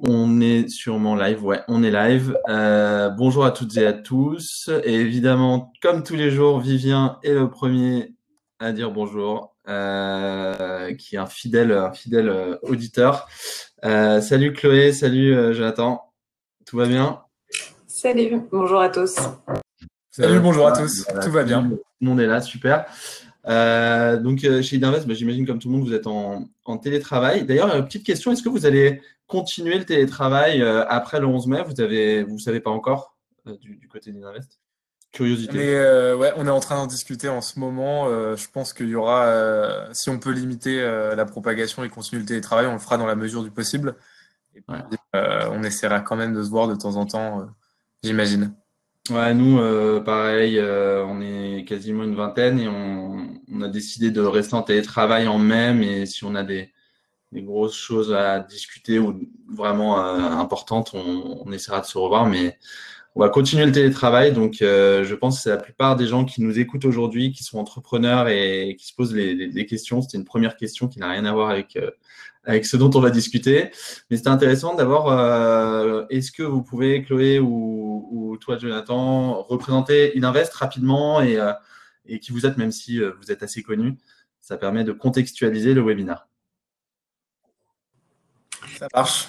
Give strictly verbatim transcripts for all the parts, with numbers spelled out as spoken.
On est sûrement live, ouais, on est live. Euh, bonjour à toutes et à tous. Et évidemment, comme tous les jours, Vivien est le premier à dire bonjour, euh, qui est un fidèle, un fidèle euh, auditeur. Euh, salut Chloé, salut euh, Jonathan. Tout va bien? Salut, bonjour à tous. Salut, Euh, bonjour à tous, voilà, tout va tout le bien. monde, tout le monde est là, super. Euh, donc euh, chez Idinvest, bah, j'imagine comme tout le monde, vous êtes en, en télétravail. D'ailleurs, euh, petite question, est-ce que vous allez continuer le télétravail euh, après le onze mai? Vous avez, vous savez pas encore euh, du, du côté d'Idinvest? On Curiosité. est, euh, ouais, on est en train d'en discuter en ce moment. Euh, je pense qu'il y aura, euh, si on peut limiter euh, la propagation et continuer le télétravail, on le fera dans la mesure du possible. Et Ouais. puis, euh, on essaiera quand même de se voir de temps en temps, euh, j'imagine. Ouais, nous, euh, pareil, euh, on est quasiment une vingtaine et on, on a décidé de rester en télétravail en mai, mais si on a des, des grosses choses à discuter ou vraiment euh, importantes, on, on essaiera de se revoir, mais on va continuer le télétravail. Donc, euh, je pense que c'est la plupart des gens qui nous écoutent aujourd'hui, qui sont entrepreneurs et qui se posent les, les- les questions. C'était une première question qui n'a rien à voir avec, euh, avec ce dont on va discuter. Mais c'était intéressant d'avoir, euh, est-ce que vous pouvez, Chloé ou, ou toi, Jonathan, représenter Idinvest rapidement et, euh, et qui vous êtes, même si euh, vous êtes assez connu. Ça permet de contextualiser le webinaire. Ça marche.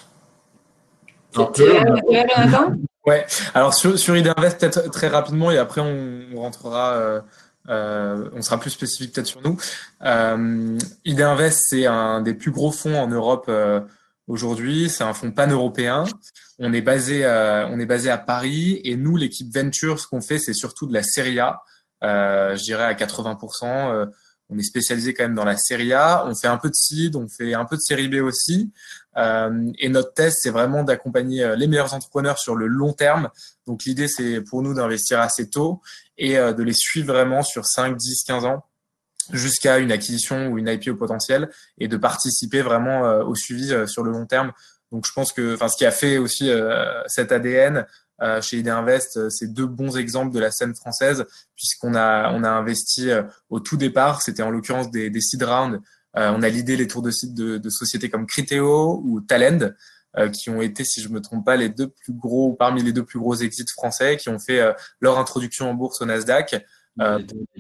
Alors, Tu Chloé, es là, tu es là, Jonathan? Ouais. Alors sur, sur Idinvest, peut-être très rapidement, et après on, on rentrera, euh, euh, on sera plus spécifique peut-être sur nous. Euh, Idinvest, c'est un des plus gros fonds en Europe euh, aujourd'hui. C'est un fonds pan-européen. On est basé, euh, on est basé à Paris, et nous, l'équipe Venture, ce qu'on fait, c'est surtout de la série A. Euh, je dirais à quatre-vingts pour cent. Euh, on est spécialisé quand même dans la série A. On fait un peu de seed, on fait un peu de série B aussi. Euh, et notre test, c'est vraiment d'accompagner euh, les meilleurs entrepreneurs sur le long terme. Donc l'idée, c'est pour nous d'investir assez tôt et euh, de les suivre vraiment sur cinq, dix, quinze ans jusqu'à une acquisition ou une I P O potentielle et de participer vraiment euh, au suivi euh, sur le long terme. Donc je pense que, enfin, ce qui a fait aussi euh, cet A D N euh, chez Idinvest, euh, c'est deux bons exemples de la scène française puisqu'on a on a investi euh, au tout départ, c'était en l'occurrence des, des seed rounds. Euh, on a l'idée les tours de site de, de sociétés comme Criteo ou Talend, euh, qui ont été, si je me trompe pas, les deux plus gros, parmi les deux plus gros exits français, qui ont fait euh, leur introduction en bourse au Nasdaq, euh,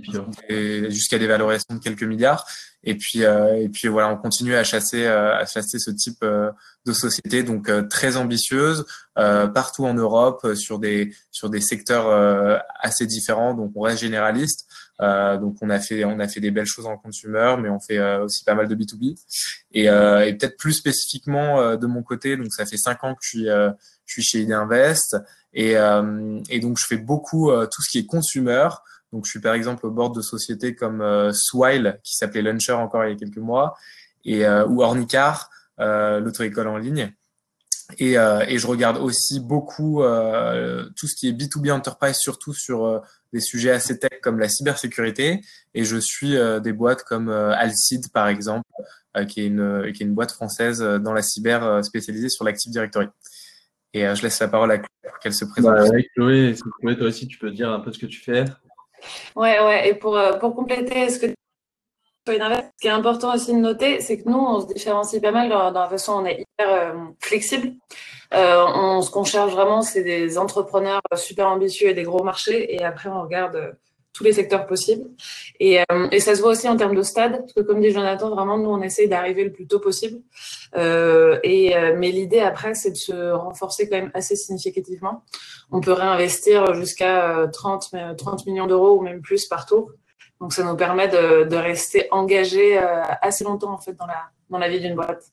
jusqu'à des valorisations de quelques milliards. Et puis, euh, et puis voilà, on continue à chasser, euh, à chasser ce type euh, de société, donc euh, très ambitieuse, euh, partout en Europe, euh, sur des sur des secteurs euh, assez différents. Donc on reste généraliste. Euh, donc on a fait on a fait des belles choses en consumer, mais on fait euh, aussi pas mal de B deux B. Et, euh, et peut-être plus spécifiquement euh, de mon côté, donc ça fait cinq ans que je suis euh, je suis chez Idinvest et euh, et donc je fais beaucoup euh, tout ce qui est consumer. Donc, je suis par exemple au board de sociétés comme euh, Swile, qui s'appelait Launcher encore il y a quelques mois, et euh, ou Ornicar, euh, l'auto-école en ligne. Et, euh, et je regarde aussi beaucoup euh, tout ce qui est B deux B enterprise, surtout sur euh, des sujets assez tech comme la cybersécurité. Et je suis euh, des boîtes comme euh, Alcide, par exemple, euh, qui est une qui est une boîte française dans la cyber euh, spécialisée sur l'Active Directory. Et euh, je laisse la parole à Chloé pour qu'elle se présente. bah, ouais, Chloé, Chloé, toi aussi, tu peux dire un peu ce que tu fais. Ouais, ouais. Et pour, euh, pour compléter ce que tu as dit, ce qui est important aussi de noter, c'est que nous, on se différencie pas mal dans, dans la façon on est hyper euh, flexible. Euh, on, ce qu'on cherche vraiment, c'est des entrepreneurs super ambitieux et des gros marchés. Et après, on regarde euh, tous les secteurs possibles. Et, euh, et ça se voit aussi en termes de stade, parce que comme dit Jonathan, vraiment, nous, on essaye d'arriver le plus tôt possible. Euh, et, euh, mais l'idée après, c'est de se renforcer quand même assez significativement. On peut réinvestir jusqu'à euh, trente, trente millions d'euros ou même plus par tour. Donc, ça nous permet de, de rester engagé euh, assez longtemps en fait dans la, dans la vie d'une boîte.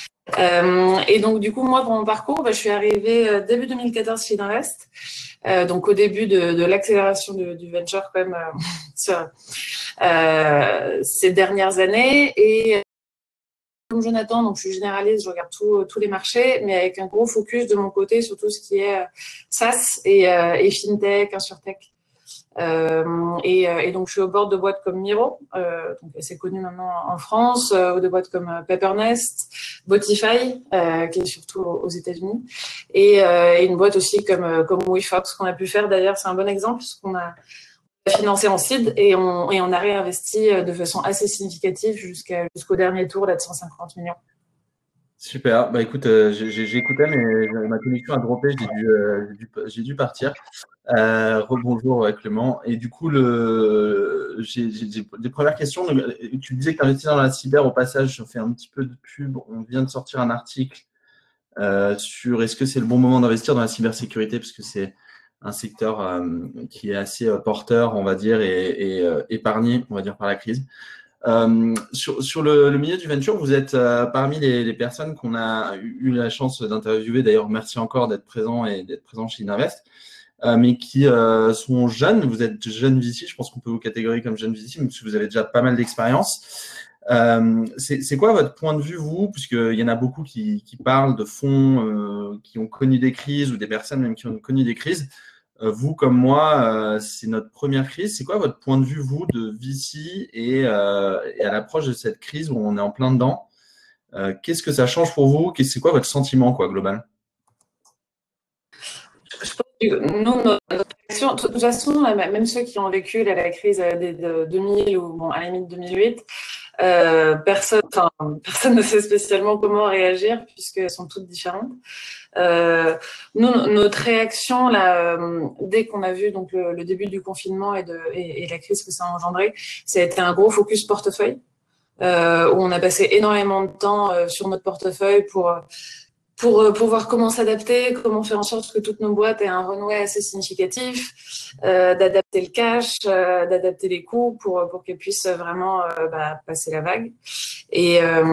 Euh, et donc, du coup, moi, pour mon parcours, bah, je suis arrivée euh, début deux mille quatorze chez Idinvest. Euh, donc, au début de, de l'accélération du, du venture, quand même, euh, sur euh, ces dernières années. Et comme Jonathan, donc je suis généraliste, je regarde tout, tous les marchés, mais avec un gros focus de mon côté sur tout ce qui est euh, SaaS et, euh, et FinTech, InsurTech. Euh, et, et donc, je suis au bord de boîtes comme Miro, euh, donc assez connues maintenant en France, euh, ou de boîtes comme Pappernest, Botify, euh, qui est surtout aux États-Unis, et, euh, et une boîte aussi comme comme WeFox qu'on a pu faire. D'ailleurs, c'est un bon exemple parce qu'on a financé en seed et on et on a réinvesti de façon assez significative jusqu'à jusqu'au dernier tour là de cent cinquante millions. Super. Bah écoute, euh, j'ai écouté, mais ma connexion a droppé, j'ai dû, euh, dû, dû partir. Euh, rebonjour Clément. Et du coup, le, j'ai des premières questions. Tu disais que tu investis dans la cyber. Au passage, je fais un petit peu de pub. On vient de sortir un article euh, sur est-ce que c'est le bon moment d'investir dans la cybersécurité, parce que c'est un secteur euh, qui est assez euh, porteur, on va dire, et, et euh, épargné, on va dire, par la crise. Euh, sur sur le, le milieu du venture, vous êtes euh, parmi les, les personnes qu'on a eu la chance d'interviewer. D'ailleurs, merci encore d'être présent et d'être présent chez Ininvest, euh, mais qui euh, sont jeunes. Vous êtes jeune V C, je pense qu'on peut vous catégoriser comme jeune V C, parce que vous avez déjà pas mal d'expérience. Euh, c'est quoi votre point de vue, vous, puisqu'il y en a beaucoup qui, qui parlent de fonds euh, qui ont connu des crises, ou des personnes même qui ont connu des crises. Euh, vous, comme moi, euh, c'est notre première crise. C'est quoi votre point de vue, vous, de V C et, euh, et à l'approche de cette crise où on est en plein dedans? euh, Qu'est-ce que ça change pour vous? C'est quoi votre sentiment, quoi, global? Je pense que nous, notre réaction, de toute façon, même ceux qui ont vécu la, la crise de deux mille ou bon, à la limite deux mille huit, euh, personne, enfin, personne ne sait spécialement comment réagir puisqu'elles sont toutes différentes. Euh, nous, notre réaction là, euh, dès qu'on a vu donc le, le début du confinement et, de, et, et la crise que ça a engendré, ça a été un gros focus portefeuille euh, où on a passé énormément de temps euh, sur notre portefeuille pour pour pour voir comment s'adapter, comment faire en sorte que toutes nos boîtes aient un runway assez significatif, euh, d'adapter le cash, euh, d'adapter les coûts pour pour qu'elles puissent vraiment euh, bah, passer la vague. Et euh,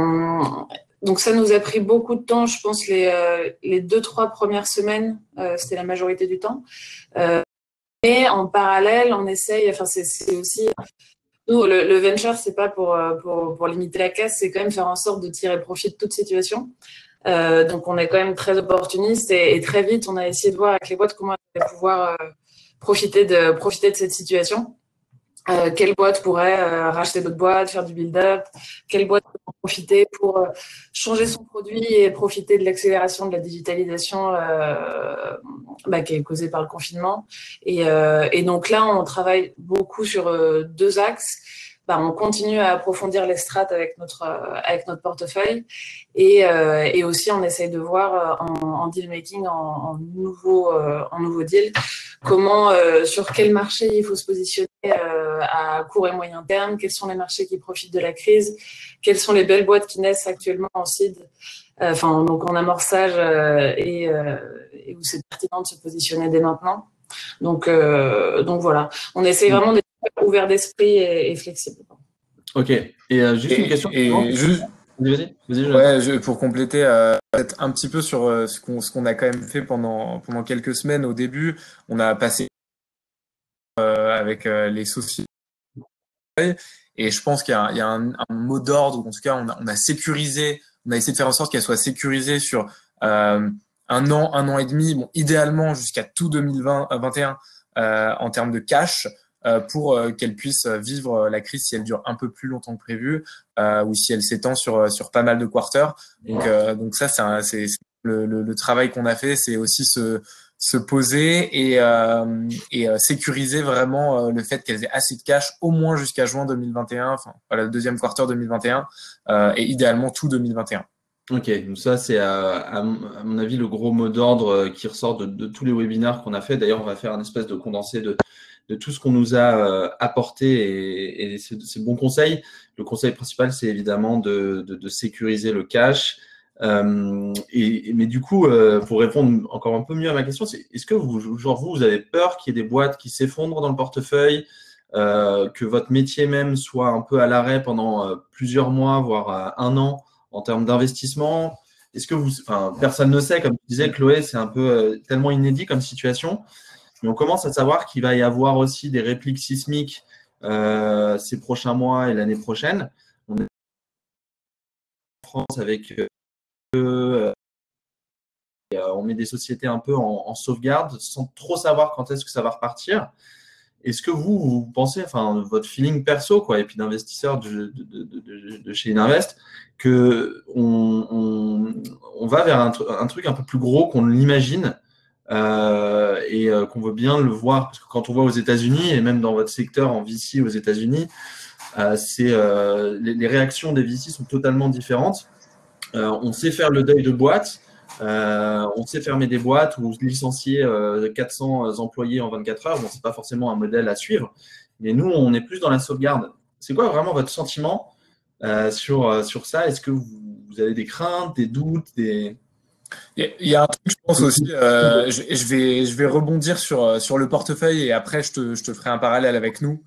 donc ça nous a pris beaucoup de temps, je pense les euh, les deux trois premières semaines, euh, c'était la majorité du temps. Euh, et en parallèle, on essaye, enfin c'est c'est aussi nous le, le venture, c'est pas pour pour pour limiter la casse, c'est quand même faire en sorte de tirer profit de toute situation. Euh, donc on est quand même très opportuniste et, et très vite on a essayé de voir avec les boîtes comment elles allaient pouvoir euh, profiter de profiter de cette situation. Euh, quelle boîte pourrait euh, racheter d'autres boîtes, faire du build-up, quelle boîte peut en profiter pour euh, changer son produit et profiter de l'accélération de la digitalisation euh, bah, qui est causée par le confinement. Et, euh, et donc là, on travaille beaucoup sur euh, deux axes. Bah, on continue à approfondir les strates avec notre euh, avec notre portefeuille et euh, et aussi on essaye de voir euh, en, en deal making en, en nouveau euh, en nouveau deal comment euh, sur quel marché il faut se positionner euh, à court et moyen terme, quels sont les marchés qui profitent de la crise, quelles sont les belles boîtes qui naissent actuellement en seed, euh, enfin donc en amorçage euh, et, euh, et où c'est pertinent de se positionner dès maintenant. Donc euh, donc voilà, on essaye vraiment d'être ouvert d'esprit et, et flexible. Ok. Et euh, juste Et, une question. et juste, vas-y, vas-y. ouais, je, pour compléter, euh, peut-être un petit peu sur euh, ce qu'on ce qu'on a quand même fait pendant pendant quelques semaines au début. On a passé euh, avec euh, les sociétés et je pense qu'il y a, il y a un, un mot d'ordre, ou en tout cas on a, on a sécurisé, on a essayé de faire en sorte qu'elle soit sécurisée sur euh, un an, un an et demi, bon idéalement jusqu'à tout deux mille vingt, vingt et un euh, en termes de cash. Euh, pour euh, qu'elle puisse vivre la crise si elle dure un peu plus longtemps que prévu euh, ou si elle s'étend sur sur pas mal de quarters. Donc euh, donc ça c'est c'est le, le, le travail qu'on a fait, c'est aussi se se poser et euh, et euh, sécuriser vraiment euh, le fait qu'elles aient assez de cash au moins jusqu'à juin deux mille vingt et un, enfin voilà, le deuxième quarter deux mille vingt et un euh, et idéalement tout deux mille vingt et un. Ok, donc ça c'est à, à mon avis le gros mot d'ordre qui ressort de, de tous les webinaires qu'on a fait. D'ailleurs, on va faire un espèce de condensé de de tout ce qu'on nous a euh, apporté et, et ces, ces bons conseils. Le conseil principal, c'est évidemment de, de, de sécuriser le cash. Euh, et, mais du coup, euh, pour répondre encore un peu mieux à ma question, c'est est-ce que vous, genre vous, vous avez peur qu'il y ait des boîtes qui s'effondrent dans le portefeuille, euh, que votre métier même soit un peu à l'arrêt pendant euh, plusieurs mois, voire euh, un an en termes d'investissement? Est-ce que vous, enfin, personne ne sait, comme tu disais, Chloé, c'est un peu euh, tellement inédit comme situation. Mais on commence à savoir qu'il va y avoir aussi des répliques sismiques euh, ces prochains mois et l'année prochaine. On est en France avec euh, on met des sociétés un peu en, en sauvegarde sans trop savoir quand est-ce que ça va repartir. Est-ce que vous, vous pensez, enfin votre feeling perso quoi, et puis d'investisseur de, de, de, de, de chez Ininvest, que on, on, on va vers un, un truc un peu plus gros qu'on ne l'imagine? Euh, et euh, qu'on veut bien le voir, parce que quand on voit aux États-Unis et même dans votre secteur en V C aux États-Unis, euh, c'est euh, les, les réactions des V C sont totalement différentes. Euh, on sait faire le deuil de boîte. Euh, on sait fermer des boîtes ou licencier euh, quatre cents employés en vingt-quatre heures. Bon, c'est pas forcément un modèle à suivre, mais nous, on est plus dans la sauvegarde. C'est quoi vraiment votre sentiment euh, sur, sur ça? Est-ce que vous, vous avez des craintes, des doutes, des… Il y a un truc, je pense aussi, euh, je, je vais, je vais rebondir sur, sur le portefeuille et après, je te, je te ferai un parallèle avec nous.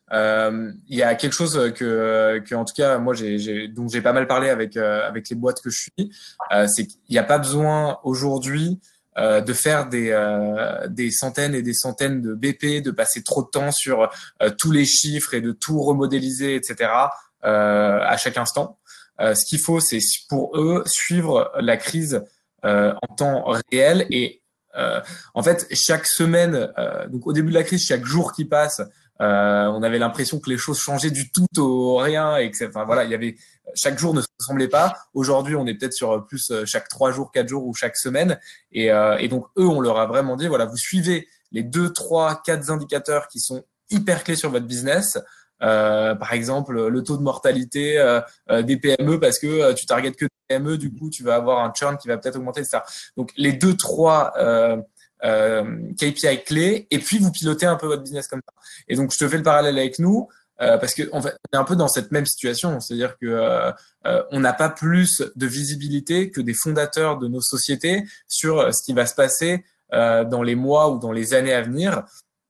Euh, il y a quelque chose que, que en tout cas, moi, j'ai, j'ai, dont j'ai pas mal parlé avec, euh, avec les boîtes que je suis, euh, c'est qu'il n'y a pas besoin aujourd'hui euh, de faire des, euh, des centaines et des centaines de B P, de passer trop de temps sur euh, tous les chiffres et de tout remodéliser, et cetera euh, à chaque instant. Euh, ce qu'il faut, c'est pour eux suivre la crise euh, en temps réel et euh, en fait chaque semaine, euh, donc au début de la crise, chaque jour qui passe, euh, on avait l'impression que les choses changeaient du tout au rien et que c'est, enfin voilà, il y avait chaque jour ne se ressemblait pas. Aujourd'hui, on est peut-être sur plus chaque trois jours, quatre jours ou chaque semaine et, euh, et donc eux, on leur a vraiment dit voilà, vous suivez les deux, trois, quatre indicateurs qui sont hyper clés sur votre business. Euh, par exemple, le taux de mortalité euh, euh, des P M E parce que euh, tu targetes que des P M E, du coup, tu vas avoir un churn qui va peut-être augmenter, et cetera. Donc, les deux, trois euh, euh, K P I clés, et puis vous pilotez un peu votre business comme ça. Et donc, je te fais le parallèle avec nous euh, parce que en fait, on est un peu dans cette même situation, c'est-à-dire que euh, euh, on n'a pas plus de visibilité que des fondateurs de nos sociétés sur ce qui va se passer euh, dans les mois ou dans les années à venir.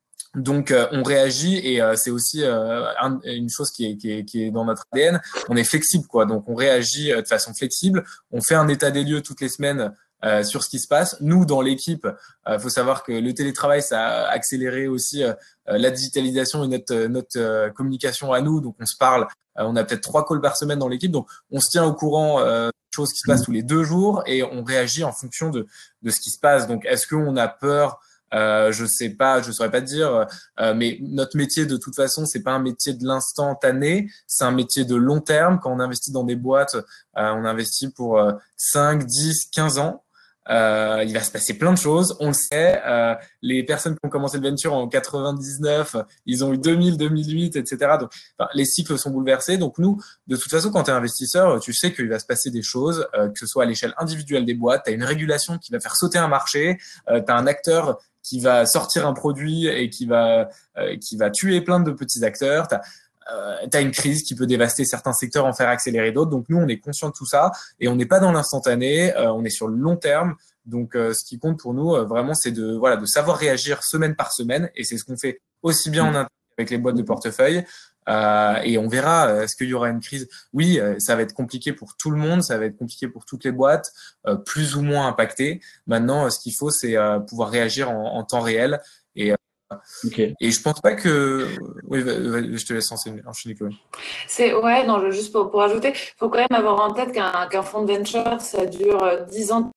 Donc, euh, on réagit et euh, c'est aussi euh, un, une chose qui est, qui, est, qui est dans notre A D N. On est flexible, quoi. Donc, on réagit euh, de façon flexible. On fait un état des lieux toutes les semaines euh, sur ce qui se passe. Nous, dans l'équipe, il euh, faut savoir que le télétravail, ça a accéléré aussi euh, la digitalisation et notre, notre euh, communication à nous. Donc, on se parle. Euh, on a peut-être trois calls par semaine dans l'équipe. Donc, on se tient au courant euh, des choses qui se passent tous les deux jours et on réagit en fonction de, de ce qui se passe. Donc, est-ce qu'on a peur? Euh, je sais pas, je saurais pas te dire, euh, mais notre métier de toute façon, c'est pas un métier de l'instantané, c'est un métier de long terme. Quand on investit dans des boîtes, euh, on investit pour euh, cinq, dix, quinze ans. Euh, il va se passer plein de choses, on le sait. Euh, les personnes qui ont commencé le venture en quatre-vingt-dix-neuf, ils ont eu deux mille, deux mille huit, et cetera. Donc, enfin, les cycles sont bouleversés. Donc nous, de toute façon, quand tu es investisseur, tu sais qu'il va se passer des choses, euh, que ce soit à l'échelle individuelle des boîtes. Tu as une régulation qui va faire sauter un marché, euh, tu as un acteur qui va sortir un produit et qui va euh, qui va tuer plein de petits acteurs. T'as euh, t'as une crise qui peut dévaster certains secteurs, en faire accélérer d'autres. Donc nous, on est conscient de tout ça et on n'est pas dans l'instantané. Euh, on est sur le long terme. Donc euh, ce qui compte pour nous, euh, vraiment, c'est de voilà de savoir réagir semaine par semaine et c'est ce qu'on fait aussi bien en interne avec les boîtes de portefeuille. Euh, et on verra, euh, est-ce qu'il y aura une crise? Oui, euh, ça va être compliqué pour tout le monde, ça va être compliqué pour toutes les boîtes, euh, plus ou moins impactées. Maintenant, euh, ce qu'il faut, c'est euh, pouvoir réagir en, en temps réel. Et, euh, okay. et je pense pas que… Oui, je te laisse enchaîner, Chloé. C'est, ouais, non, juste pour, pour ajouter, il faut quand même avoir en tête qu'un qu'un fonds de venture, ça dure dix ans,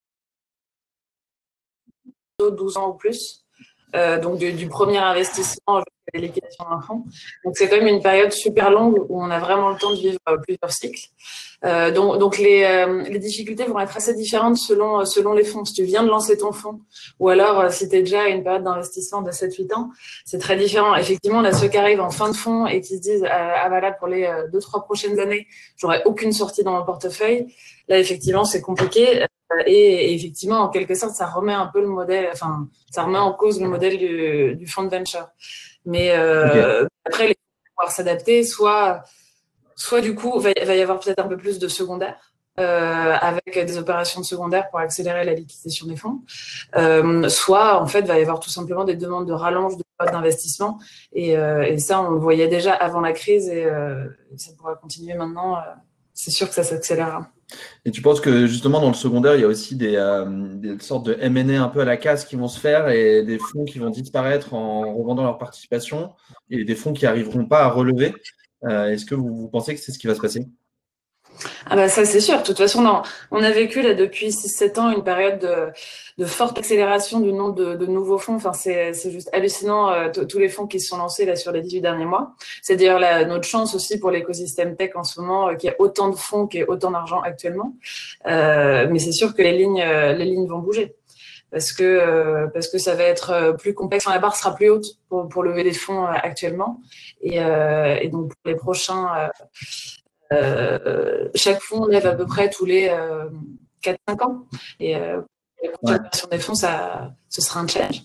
douze ans ou plus. Euh, donc du, du premier investissement jusqu'à la liquidation d'un fonds. Donc c'est quand même une période super longue où on a vraiment le temps de vivre euh, plusieurs cycles. Euh, donc donc les, euh, les difficultés vont être assez différentes selon, selon les fonds. Si tu viens de lancer ton fonds ou alors euh, si tu es déjà à une période d'investissement de sept huit ans, c'est très différent. Effectivement, là, ceux qui arrivent en fin de fonds et qui se disent euh, ah bah là, pour les euh, deux trois prochaines années, j'aurai aucune sortie dans mon portefeuille. Là, effectivement, c'est compliqué. Et, et effectivement, en quelque sorte, ça remet un peu le modèle, enfin, ça remet en cause le modèle du, du fonds de venture. Mais euh, okay. Après, les fonds vont pouvoir s'adapter, soit, soit du coup, il va, va y avoir peut-être un peu plus de secondaire, euh, avec des opérations de secondaire pour accélérer la liquidation des fonds. Euh, soit, en fait, il va y avoir tout simplement des demandes de rallonge de période d'investissement. Et, euh, et ça, on le voyait déjà avant la crise et euh, ça pourra continuer maintenant. Euh, c'est sûr que ça s'accélérera. Et tu penses que justement dans le secondaire, il y a aussi des, euh, des sortes de M and A un peu à la casse qui vont se faire et des fonds qui vont disparaître en revendant leur participation et des fonds qui n'arriveront pas à relever. Euh, est-ce que vous, vous pensez que c'est ce qui va se passer? Ah bah ça c'est sûr. De toute façon, non. On a vécu là depuis six sept ans une période de, de forte accélération du nombre de, de nouveaux fonds. Enfin, c'est, c'est juste hallucinant euh, tous les fonds qui se sont lancés là sur les dix-huit derniers mois. C'est d'ailleurs la, notre chance aussi pour l'écosystème tech en ce moment euh, qu'il y ait autant de fonds, qu'il y ait autant d'argent actuellement. Euh, mais c'est sûr que les lignes, euh, les lignes vont bouger. Parce que, euh, parce que ça va être plus complexe. Enfin, la barre sera plus haute pour, pour lever des fonds euh, actuellement. Et, euh, et donc, pour les prochains, euh, euh, chaque fonds lève à peu près tous les euh, quatre cinq ans. Et euh, la continuation des fonds, ça, ce sera un challenge.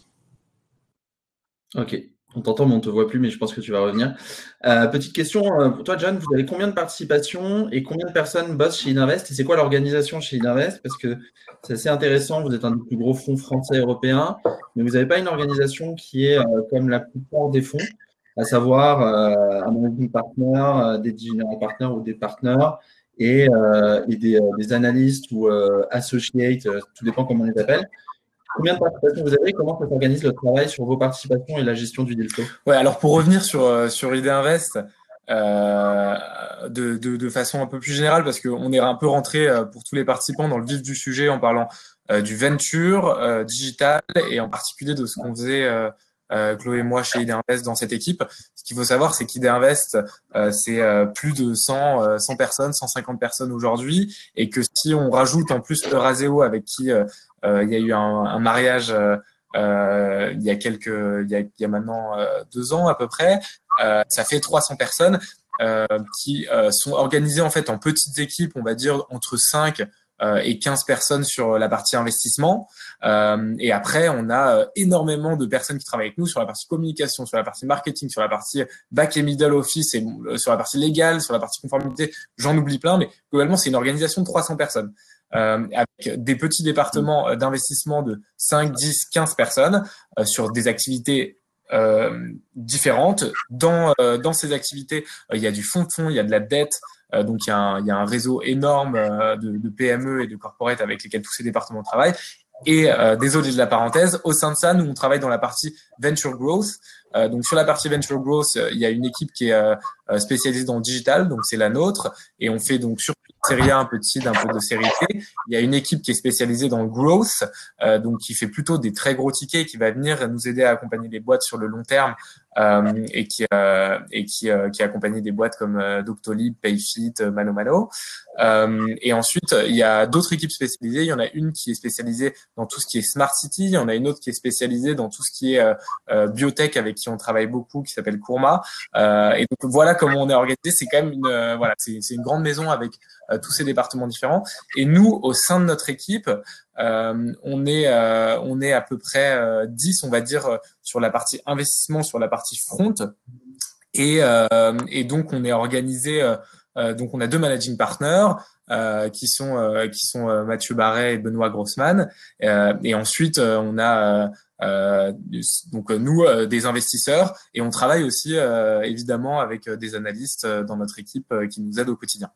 Ok, on t'entend, mais on ne te voit plus, mais je pense que tu vas revenir. Euh, petite question euh, pour toi, John, vous avez combien de participations et combien de personnes bossent chez Idinvest? Et c'est quoi l'organisation chez Idinvest? Parce que c'est assez intéressant, vous êtes un des plus gros fonds français européens, mais vous n'avez pas une organisation qui est euh, comme la plupart des fonds, à savoir euh, un managing partner, euh, des general partners ou des partners, et, euh, et des, euh, des analystes ou euh, associates, euh, tout dépend comment on les appelle. Combien de participations vous avez? Comment ça s'organise le travail sur vos participations et la gestion du deal flow? Ouais, alors pour revenir sur, sur Idinvest, euh, de, de, de façon un peu plus générale, parce qu'on est un peu rentré pour tous les participants dans le vif du sujet en parlant euh, du venture, euh, digital et en particulier de ce qu'on faisait euh, euh, Chloé et moi chez Idinvest dans cette équipe. Ce qu'il faut savoir, c'est qu'Idinvest, euh, c'est euh, plus de cent, euh, cent personnes, cent cinquante personnes aujourd'hui, et que si on rajoute en plus Euraseo avec qui euh, euh, il y a eu un, un mariage euh, euh, il y a quelques, il y a, il y a maintenant euh, deux ans à peu près, euh, ça fait trois cents personnes euh, qui euh, sont organisées en fait en petites équipes, on va dire entre cinq euh, et quinze personnes sur la partie investissement. Euh, et après, on a euh, énormément de personnes qui travaillent avec nous sur la partie communication, sur la partie marketing, sur la partie back et middle office, et euh, sur la partie légale, sur la partie conformité. J'en oublie plein, mais globalement, c'est une organisation de trois cents personnes. Euh, avec des petits départements d'investissement de cinq, dix, quinze personnes euh, sur des activités euh, différentes. Dans, euh, dans ces activités, euh, il y a du fonds de fonds, il y a de la dette, euh, donc il y, a un, il y a un réseau énorme euh, de, de P M E et de corporate avec lesquels tous ces départements travaillent. Et euh, désolé de la parenthèse, au sein de ça, nous, on travaille dans la partie Venture Growth. Euh, donc sur la partie Venture Growth, euh, il y a une équipe qui est euh, spécialisée dans le digital, donc c'est la nôtre, et on fait donc surtout série A, un peu de seed, un peu de série B. Il y a une équipe qui est spécialisée dans le growth, euh, donc qui fait plutôt des très gros tickets, qui va venir nous aider à accompagner les boîtes sur le long terme euh, et qui euh, et qui euh, qui accompagne des boîtes comme euh, Doctolib, Payfit, euh, Mano Mano. Euh, et ensuite, il y a d'autres équipes spécialisées. Il y en a une qui est spécialisée dans tout ce qui est Smart City. Il y en a une autre qui est spécialisée dans tout ce qui est euh, euh, biotech, avec qui on travaille beaucoup, qui s'appelle Courma. Euh, et donc voilà comment on est organisé. C'est quand même une euh, voilà, c'est c'est une grande maison avec euh, tous ces départements différents. Et nous, au sein de notre équipe, euh, on est euh, on est à peu près euh, dix, on va dire, sur la partie investissement, sur la partie front. Et euh, et donc on est organisé. Euh, Euh, donc, on a deux managing partners euh, qui sont euh, qui sont euh, Mathieu Barret et Benoît Grossman. Euh, et ensuite, euh, on a euh, donc nous euh, des investisseurs et on travaille aussi euh, évidemment avec euh, des analystes euh, dans notre équipe euh, qui nous aident au quotidien.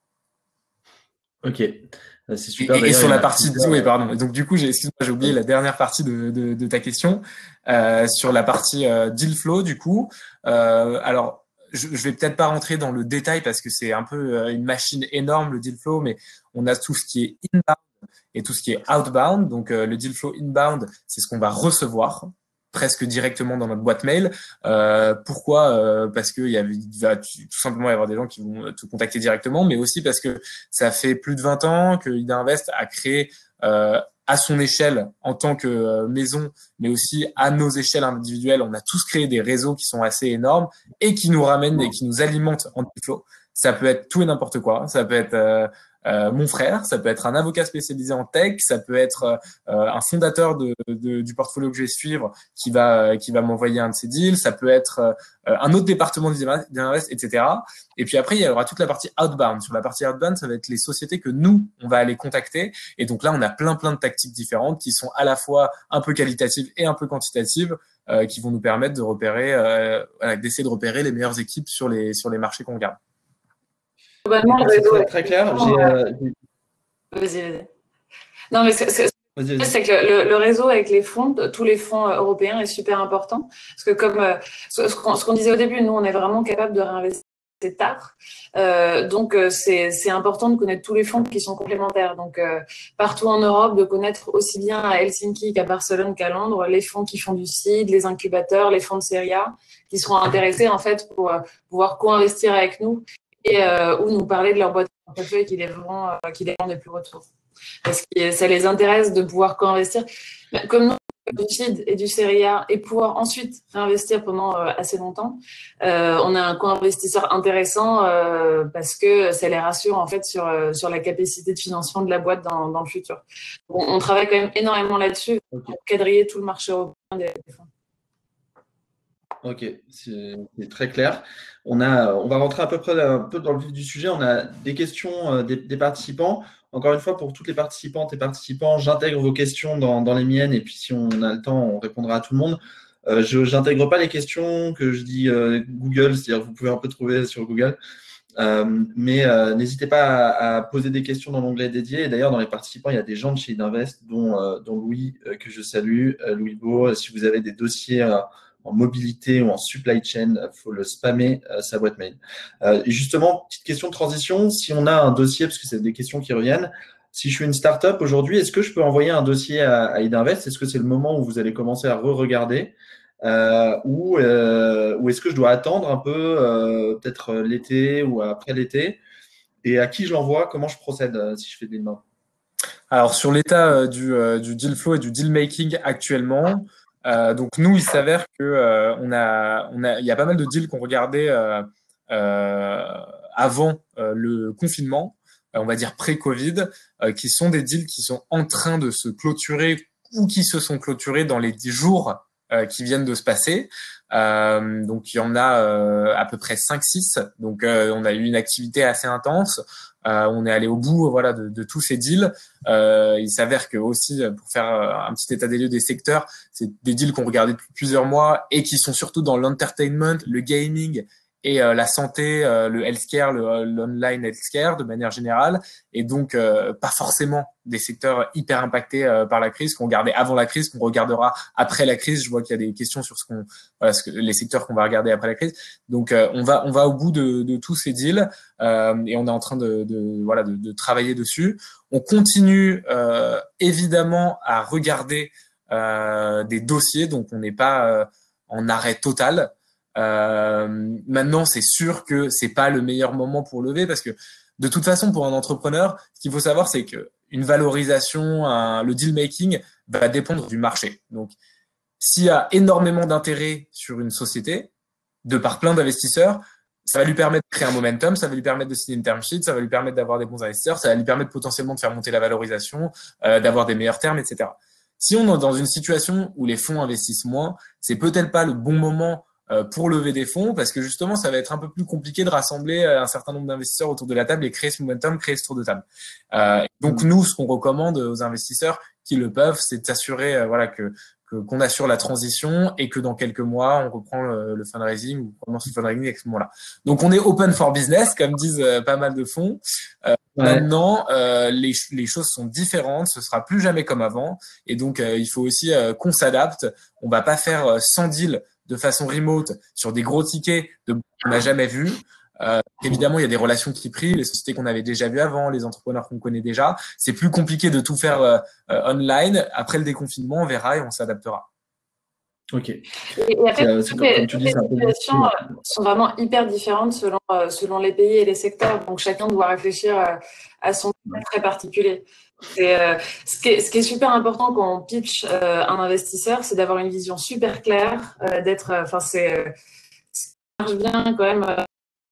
Ok, c'est super. Et, et sur la partie, plusieurs... oui, pardon. Donc du coup, j'ai, excuse-moi, j'ai oublié la dernière partie de, de, de ta question euh, sur la partie euh, deal flow. Du coup, euh, alors. Je ne vais peut-être pas rentrer dans le détail parce que c'est un peu une machine énorme, le deal flow, mais on a tout ce qui est inbound et tout ce qui est outbound. Donc, euh, le deal flow inbound, c'est ce qu'on va recevoir presque directement dans notre boîte mail. Euh, pourquoi euh, Parce qu'il y a, il va tout simplement y avoir des gens qui vont te contacter directement, mais aussi parce que ça fait plus de vingt ans que Idinvest a créé euh, à son échelle en tant que euh, maison, mais aussi à nos échelles individuelles. On a tous créé des réseaux qui sont assez énormes et qui nous ramènent et qui nous alimentent en deal flow. Ça peut être tout et n'importe quoi. Ça peut être euh, euh, mon frère, ça peut être un avocat spécialisé en tech, ça peut être euh, un fondateur de, de, du portfolio que je vais suivre qui va qui va m'envoyer un de ses deals, ça peut être euh, un autre département d'Idinvest, et cetera. Et puis après, il y aura toute la partie outbound. Sur la partie outbound, ça va être les sociétés que nous, on va aller contacter. Et donc là, on a plein plein de tactiques différentes qui sont à la fois un peu qualitatives et un peu quantitatives, euh, qui vont nous permettre de repérer, euh, voilà, d'essayer de repérer les meilleures équipes sur les sur les marchés qu'on regarde. Globalement, le réseau est très clair. J'ai, euh... Vas-y, vas-y. Non, mais c'est, c'est, vas-y, vas-y. c'est que le, le réseau avec les fonds, tous les fonds européens est super important. Parce que comme euh, ce, qu'on, ce qu'on disait au début, nous, on est vraiment capable de réinvestir tard. Euh, donc, euh, c'est, c'est important de connaître tous les fonds qui sont complémentaires. Donc, euh, partout en Europe, de connaître aussi bien à Helsinki qu'à Barcelone qu'à Londres, les fonds qui font du seed, les incubateurs, les fonds de série A, qui seront intéressés, en fait, pour euh, pouvoir co-investir avec nous et euh, ou nous parler de leur boîte de portefeuille qui les vend, euh, qui les vend des plus retours. Parce que ça les intéresse de pouvoir co-investir. Comme nous, du seed et du série A et pouvoir ensuite réinvestir pendant euh, assez longtemps, euh, on a un co-investisseur intéressant euh, parce que ça les rassure en fait sur, euh, sur la capacité de financement de la boîte dans, dans le futur. On, on travaille quand même énormément là-dessus Ok. pour quadriller tout le marché européen des fonds. Ok, c'est c'est très clair. On a, on va rentrer à peu près un peu dans le vif du sujet. On a des questions euh, des, des participants. Encore une fois, pour toutes les participantes et participants, j'intègre vos questions dans, dans les miennes et puis si on a le temps, on répondra à tout le monde. Euh, je n'intègre pas les questions que je dis euh, Google, c'est-à-dire que vous pouvez un peu trouver sur Google. Euh, mais euh, n'hésitez pas à, à poser des questions dans l'onglet dédié. Et d'ailleurs, dans les participants, il y a des gens de chez Idinvest, dont, euh, dont Louis, euh, que je salue, euh, Louis Beau. Si vous avez des dossiers euh, en mobilité ou en supply chain, il faut le spammer euh, sa boîte mail. Euh, et justement, petite question de transition, si on a un dossier, parce que c'est des questions qui reviennent, si je suis une startup aujourd'hui, est-ce que je peux envoyer un dossier à, à Idinvest? Est-ce que c'est le moment où vous allez commencer à re-regarder euh, ou, euh, ou est-ce que je dois attendre un peu, euh, peut-être l'été ou après l'été? Et à qui je l'envoie? Comment je procède euh, si je fais des mains? Alors sur l'état euh, du, euh, du deal flow et du deal making actuellement, euh, donc nous il s'avère que euh, on a, on a, il y a pas mal de deals qu'on regardait euh, euh, avant euh, le confinement, euh, on va dire pré-Covid, euh, qui sont des deals qui sont en train de se clôturer ou qui se sont clôturés dans les dix jours euh, qui viennent de se passer. Euh, donc il y en a euh, à peu près cinq six. Donc euh, on a eu une activité assez intense. Euh, on est allé au bout, voilà, de, de tous ces deals. Euh, il s'avère que aussi, pour faire un petit état des lieux des secteurs, c'est des deals qu'on regardait depuis plusieurs mois et qui sont surtout dans l'entertainment, le gaming et euh, la santé, euh, le healthcare, le, l'online healthcare de manière générale, et donc euh, pas forcément des secteurs hyper impactés euh, par la crise qu'on regardait avant la crise, qu'on regardera après la crise. Je vois qu'il y a des questions sur ce qu'on, voilà, ce que, les secteurs qu'on va regarder après la crise. Donc euh, on va on va au bout de, de tous ces deals euh, et on est en train de, de voilà de, de travailler dessus. On continue euh, évidemment à regarder euh, des dossiers, donc on n'est pas euh, en arrêt total. Euh, maintenant, c'est sûr que c'est pas le meilleur moment pour lever parce que de toute façon, pour un entrepreneur, ce qu'il faut savoir, c'est que une valorisation, un, le deal making va dépendre du marché. Donc, s'il y a énormément d'intérêt sur une société, de par plein d'investisseurs, ça va lui permettre de créer un momentum, ça va lui permettre de signer une term sheet, ça va lui permettre d'avoir des bons investisseurs, ça va lui permettre potentiellement de faire monter la valorisation, euh, d'avoir des meilleurs termes, et cetera. Si on est dans une situation où les fonds investissent moins, c'est peut-être pas le bon moment euh, pour lever des fonds parce que justement, ça va être un peu plus compliqué de rassembler un certain nombre d'investisseurs autour de la table et créer ce momentum, créer ce tour de table. Euh, donc nous, ce qu'on recommande aux investisseurs qui le peuvent, c'est de s'assurer euh, voilà que que, qu'on assure la transition et que dans quelques mois, on reprend le, le fundraising ou on commence le fundraising à ce moment-là. Donc, on est open for business, comme disent euh, pas mal de fonds. Euh, ouais. Maintenant, euh, les, les choses sont différentes. Ce sera plus jamais comme avant. Et donc, euh, il faut aussi euh, qu'on s'adapte. On va pas faire euh, cent deals de façon remote sur des gros tickets de qu'on n'a jamais vu. Euh, évidemment, il y a des relations qui prient, les sociétés qu'on avait déjà vues avant, les entrepreneurs qu'on connaît déjà. C'est plus compliqué de tout faire euh, euh, online. Après le déconfinement, on verra et on s'adaptera. Ok. Et, et après, c'est, toutes comme, les, comme tu dis, les situations euh, sont vraiment hyper différentes selon, euh, selon les pays et les secteurs. Donc, chacun doit réfléchir euh, à son cas très particulier. C'est, euh, ce, qui est, ce qui est super important quand on pitch euh, un investisseur, c'est d'avoir une vision super claire, euh, d'être, enfin, euh, c'est, euh, ce qui marche bien quand même. Euh,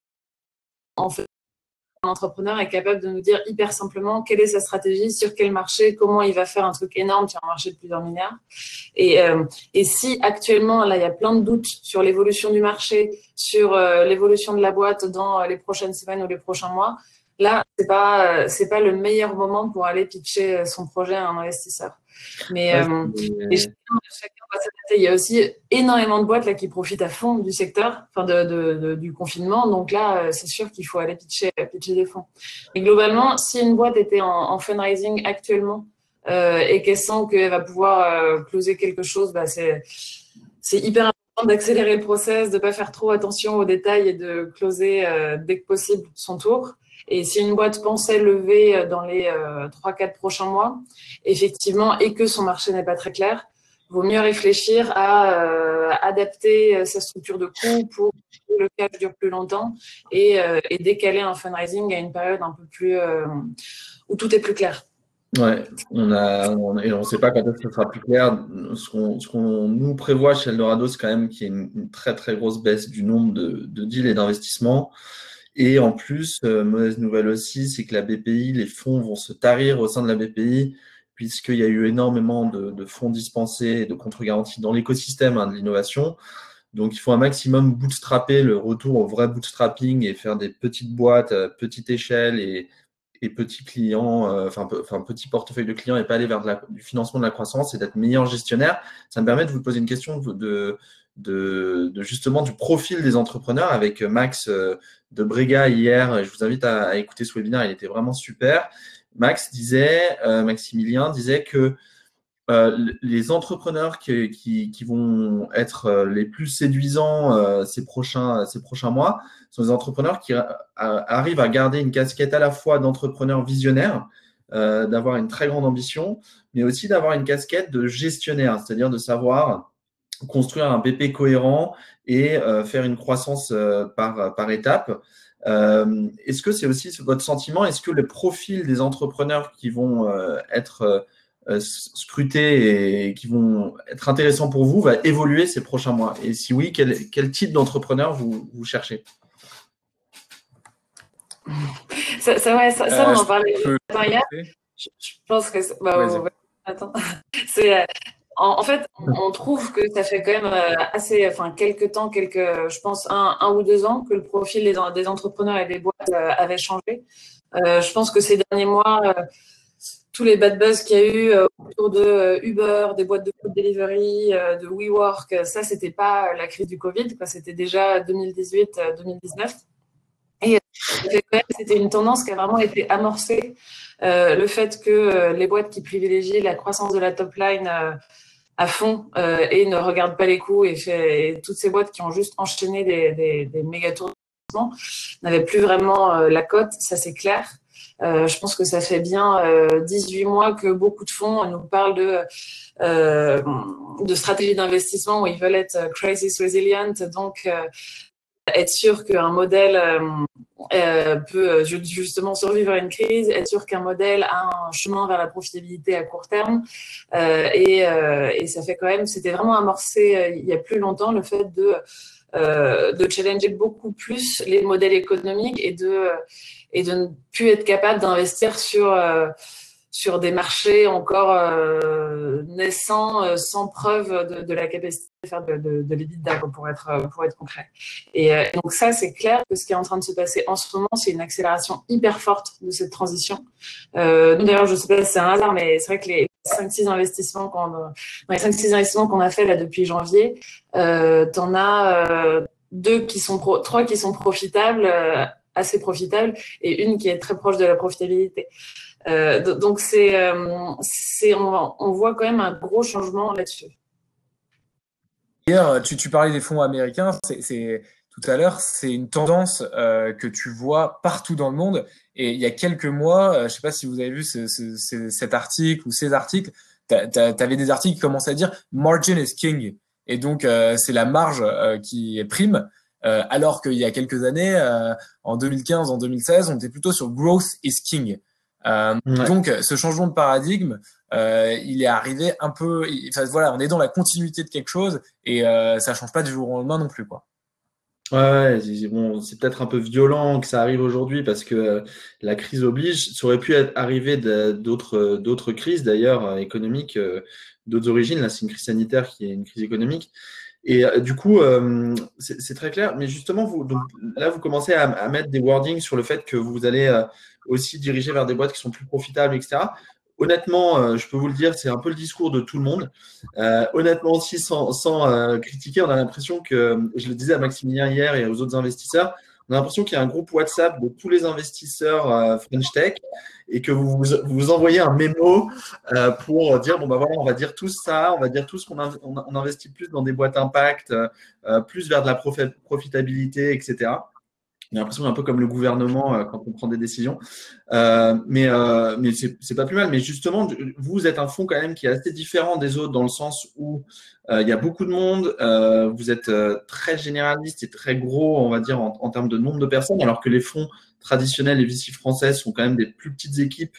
en fait, un entrepreneur est capable de nous dire hyper simplement quelle est sa stratégie, sur quel marché, comment il va faire un truc énorme sur un marché de plusieurs milliards. Et, euh, et si actuellement, là, il y a plein de doutes sur l'évolution du marché, sur euh, l'évolution de la boîte dans les prochaines semaines ou les prochains mois, là, c'est pas, c'est pas le meilleur moment pour aller pitcher son projet à un investisseur. Mais ouais, euh, et chacun, chacun va s'adapter. Il y a aussi énormément de boîtes là qui profitent à fond du secteur, enfin de, de, de, du confinement. Donc là, c'est sûr qu'il faut aller pitcher, pitcher des fonds. Et globalement, si une boîte était en, en fundraising actuellement euh, et qu'elle sent qu'elle va pouvoir euh, closer quelque chose, bah c'est c'est hyper important d'accélérer le process, de pas faire trop attention aux détails et de closer euh, dès que possible son tour. Et si une boîte pensait lever dans les euh, trois quatre prochains mois, effectivement, et que son marché n'est pas très clair, vaut mieux réfléchir à euh, adapter sa structure de coût pour que le cash dure plus longtemps et, euh, et décaler un fundraising à une période un peu plus euh, où tout est plus clair. Ouais, on a, on, et on ne sait pas quand est-ce que ce sera plus clair. Ce qu'on, ce qu'on nous prévoit chez Eldorado, c'est quand même qu'il y ait une, une très très grosse baisse du nombre de, de deals et d'investissements. Et en plus, euh, mauvaise nouvelle aussi, c'est que la B P I, les fonds vont se tarir au sein de la B P I, puisqu'il y a eu énormément de, de fonds dispensés et de contre-garanties dans l'écosystème hein, de l'innovation. Donc, il faut un maximum bootstrapper, le retour au vrai bootstrapping et faire des petites boîtes à petite échelle et, et petits clients, euh, enfin, pe- enfin, petit portefeuille de clients et pas aller vers de la- du financement de la croissance et d'être meilleur gestionnaire. Ça me permet de vous poser une question de, de, de- de justement du profil des entrepreneurs avec Max euh, de Brega hier. Et je vous invite à, à écouter ce webinaire, il était vraiment super. Max disait, euh, Maximilien disait que euh, les entrepreneurs qui, qui, qui vont être euh, les plus séduisants euh, ces prochains, ces prochains mois sont des entrepreneurs qui a- a- arrivent à garder une casquette à la fois d'entrepreneur visionnaire, euh, d'avoir une très grande ambition, mais aussi d'avoir une casquette de gestionnaire, c'est-à-dire de savoir construire un B P cohérent et euh, faire une croissance euh, par, par étape. Euh, est-ce que c'est aussi votre sentiment? Est-ce que le profil des entrepreneurs qui vont euh, être euh, scrutés et qui vont être intéressants pour vous va évoluer ces prochains mois? Et si oui, quel, quel type d'entrepreneur vous, vous cherchez? Ça, ça, ouais, ça, ça, Euh, on en je parlait peux hier. commencer. Je, je pense que c'est- bah, Vas-y. ouais, ouais. Attends. C'est, euh, en, en fait, on on trouve que ça fait quand même euh, assez, enfin, quelques temps, quelques, je pense, un, un ou deux ans que le profil des, en- des entrepreneurs et des boîtes euh, avait changé. Euh, je pense que ces derniers mois, euh, tous les bad buzz qu'il y a eu euh, autour de euh, Uber, des boîtes de food delivery, euh, de WeWork, euh, ça, c'était pas euh, la crise du Covid, quoi. C'était déjà deux mille dix-huit, euh, deux mille dix-neuf. Et euh, ça fait quand même- c'était une tendance qui a vraiment été amorcée. Euh, le fait que euh, les boîtes qui privilégient la croissance de la top line euh, à fond euh, et ne regardent pas les coûts et, fait, et toutes ces boîtes qui ont juste enchaîné des, des, des méga tours n'avaient plus vraiment euh, la cote, ça c'est clair. Euh, je pense que ça fait bien euh, dix-huit mois que beaucoup de fonds nous parlent de, euh, de stratégie d'investissement où ils veulent être crisis resilient, donc euh, être sûr qu'un modèle euh, euh, peut justement survivre à une crise, être sûr qu'un modèle a un chemin vers la profitabilité à court terme. Euh, et, euh, et ça fait quand même, c'était vraiment amorcé euh, il y a plus longtemps le fait de euh, de challenger beaucoup plus les modèles économiques et de et de ne plus être capable d'investir sur euh, sur des marchés encore euh, naissants, euh, sans preuve de, de la capacité de faire de, de, de l'EBITDA, pour être, pour être concret. Et, euh, donc ça, c'est clair que ce qui est en train de se passer en ce moment, c'est une accélération hyper forte de cette transition. Euh, D'ailleurs, je ne sais pas si c'est un hasard, mais c'est vrai que les cinq six investissements qu'on dans les cinq six investissements qu'on a fait là depuis janvier, euh, tu en as euh, deux qui sont pro, trois qui sont profitables, euh, assez profitables, et une qui est très proche de la profitabilité. Euh, donc c'est, euh, c'est on, on voit quand même un gros changement là-dessus. D'ailleurs, tu, tu parlais des fonds américains, c'est, c'est, tout à l'heure, c'est une tendance euh, que tu vois partout dans le monde. Et il y a quelques mois, euh, je ne sais pas si vous avez vu ce, ce, ce, cet article ou ces articles, tu avais des articles qui commençaient à dire margin is king. Et donc, euh, c'est la marge euh, qui est prime. Euh, alors qu'il y a quelques années, euh, en deux mille quinze, en deux mille seize, on était plutôt sur growth is king. Euh, Ouais. Donc, ce changement de paradigme, euh, il est arrivé un peu. Il, enfin, voilà, on est dans la continuité de quelque chose et euh, ça change pas du jour au lendemain non plus, quoi. Ouais, c'est bon, c'est peut-être un peu violent que ça arrive aujourd'hui parce que euh, la crise oblige. Ça aurait pu être arrivé de- d'autres d'autres crises d'ailleurs euh, économiques, euh, d'autres origines. Là, c'est une crise sanitaire qui est une crise économique. Et euh, du coup, euh, c'est c'est très clair. Mais justement, vous, donc, là, vous commencez à, à mettre des wordings sur le fait que vous allez euh, aussi diriger vers des boîtes qui sont plus profitables, et cetera. Honnêtement, euh, je peux vous le dire, c'est un peu le discours de tout le monde. Euh, honnêtement aussi, sans, sans euh, critiquer, on a l'impression que, je le disais à Maximilien hier et aux autres investisseurs, on a l'impression qu'il y a un groupe WhatsApp de tous les investisseurs euh, French Tech et que vous vous, vous envoyez un mémo euh, pour dire bon bah voilà, on va dire tout ça, on va dire tout ce qu'on in- on, on investit plus dans des boîtes impact, euh, plus vers de la profi- profitabilité, et cetera. J'ai l'impression un peu comme le gouvernement euh, quand on prend des décisions. Euh, mais euh, mais c'est c'est pas plus mal. Mais justement, vous êtes un fonds quand même qui est assez différent des autres dans le sens où euh, il y a beaucoup de monde. Euh, vous êtes euh, très généraliste et très gros, on va dire, en, en termes de nombre de personnes, alors que les fonds traditionnels et V C français sont quand même des plus petites équipes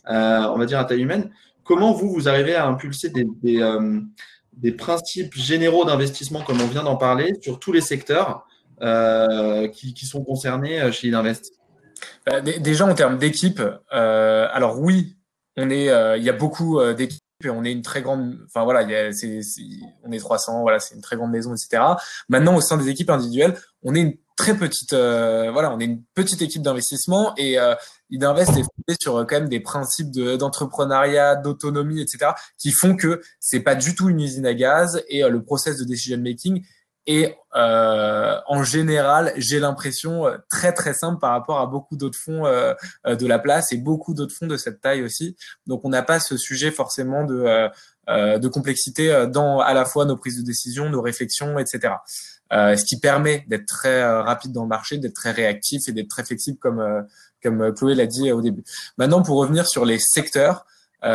euh, on va dire à taille humaine. Comment vous, vous arrivez à impulser des, des, euh, des principes généraux d'investissement, comme on vient d'en parler, sur tous les secteurs euh, qui, qui sont concernés chez Idinvest? Bah, déjà en termes d'équipe, euh, alors oui, on est, euh, il y a beaucoup euh, d'équipes et on est une très grande, enfin voilà, il y a, c'est, c'est, on est trois cents, voilà, c'est une très grande maison, et cetera. Maintenant, au sein des équipes individuelles, on est une très petite, euh, voilà, on est une petite équipe d'investissement et euh, Idinvest est fondé sur euh, quand même des principes de, d'entrepreneuriat, d'autonomie, et cetera, qui font que c'est pas du tout une usine à gaz et euh, le process de decision making et euh, en général, j'ai l'impression euh, très très simple par rapport à beaucoup d'autres fonds euh, de la place et beaucoup d'autres fonds de cette taille aussi. Donc on n'a pas ce sujet forcément de euh, euh, de complexité dans à la fois nos prises de décision, nos réflexions, et cetera. Euh, ce qui permet d'être très euh, rapide dans le marché, d'être très réactif et d'être très flexible comme euh, comme Chloé l'a dit au début. Maintenant, pour revenir sur les secteurs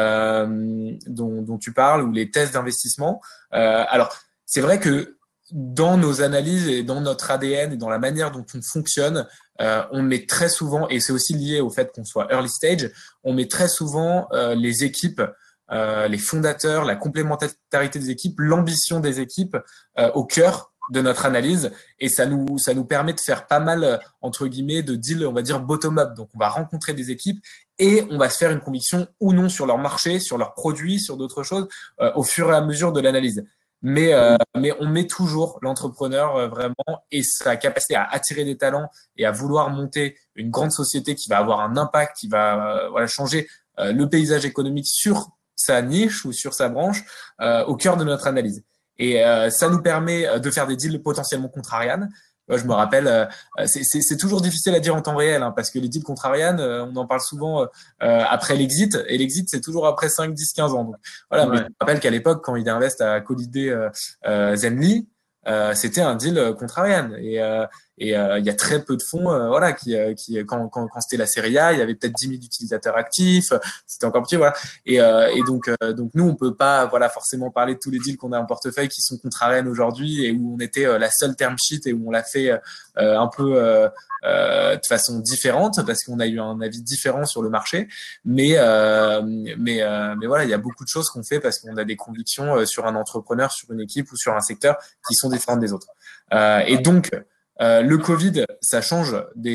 euh, dont, dont tu parles ou les tests d'investissement, euh, alors c'est vrai que dans nos analyses et dans notre A D N et dans la manière dont on fonctionne, euh, on met très souvent, et c'est aussi lié au fait qu'on soit early stage, on met très souvent euh, les équipes, euh, les fondateurs, la complémentarité des équipes, l'ambition des équipes euh, au cœur de notre analyse, et ça nous ça nous permet de faire pas mal entre guillemets de deals, on va dire bottom-up. Donc on va rencontrer des équipes et on va se faire une conviction ou non sur leur marché, sur leurs produits, sur d'autres choses euh, au fur et à mesure de l'analyse. Mais, euh, mais on met toujours l'entrepreneur euh, vraiment et sa capacité à attirer des talents et à vouloir monter une grande société qui va avoir un impact, qui va euh, voilà, changer euh, le paysage économique sur sa niche ou sur sa branche euh, au cœur de notre analyse. Et euh, ça nous permet de faire des deals potentiellement contrarianes. Moi, je me rappelle, euh, c'est, c'est, c'est toujours difficile à dire en temps réel, hein, parce que les deals contrarianes, euh, on en parle souvent euh, après l'exit, et l'exit, c'est toujours après cinq, dix, quinze ans. Donc, voilà, ouais. Mais je me rappelle qu'à l'époque, quand Idinvest a collidé euh, euh, Zenly, euh, c'était un deal euh, contrarian. Et euh, et euh, il y a très peu de fonds, euh, voilà, qui, euh, qui quand, quand, quand c'était la série A, il y avait peut-être dix mille utilisateurs actifs, c'était encore petit, voilà. Et, euh, et donc, euh, donc nous, on peut pas, voilà, forcément parler de tous les deals qu'on a en portefeuille qui sont contrarian aujourd'hui et où on était euh, la seule term sheet et où on l'a fait euh, un peu euh, euh, de façon différente parce qu'on a eu un avis différent sur le marché. Mais, euh, mais, euh, mais voilà, il y a beaucoup de choses qu'on fait parce qu'on a des convictions sur un entrepreneur, sur une équipe ou sur un secteur qui sont différentes des autres. Euh, et donc, Euh, le Covid, ça change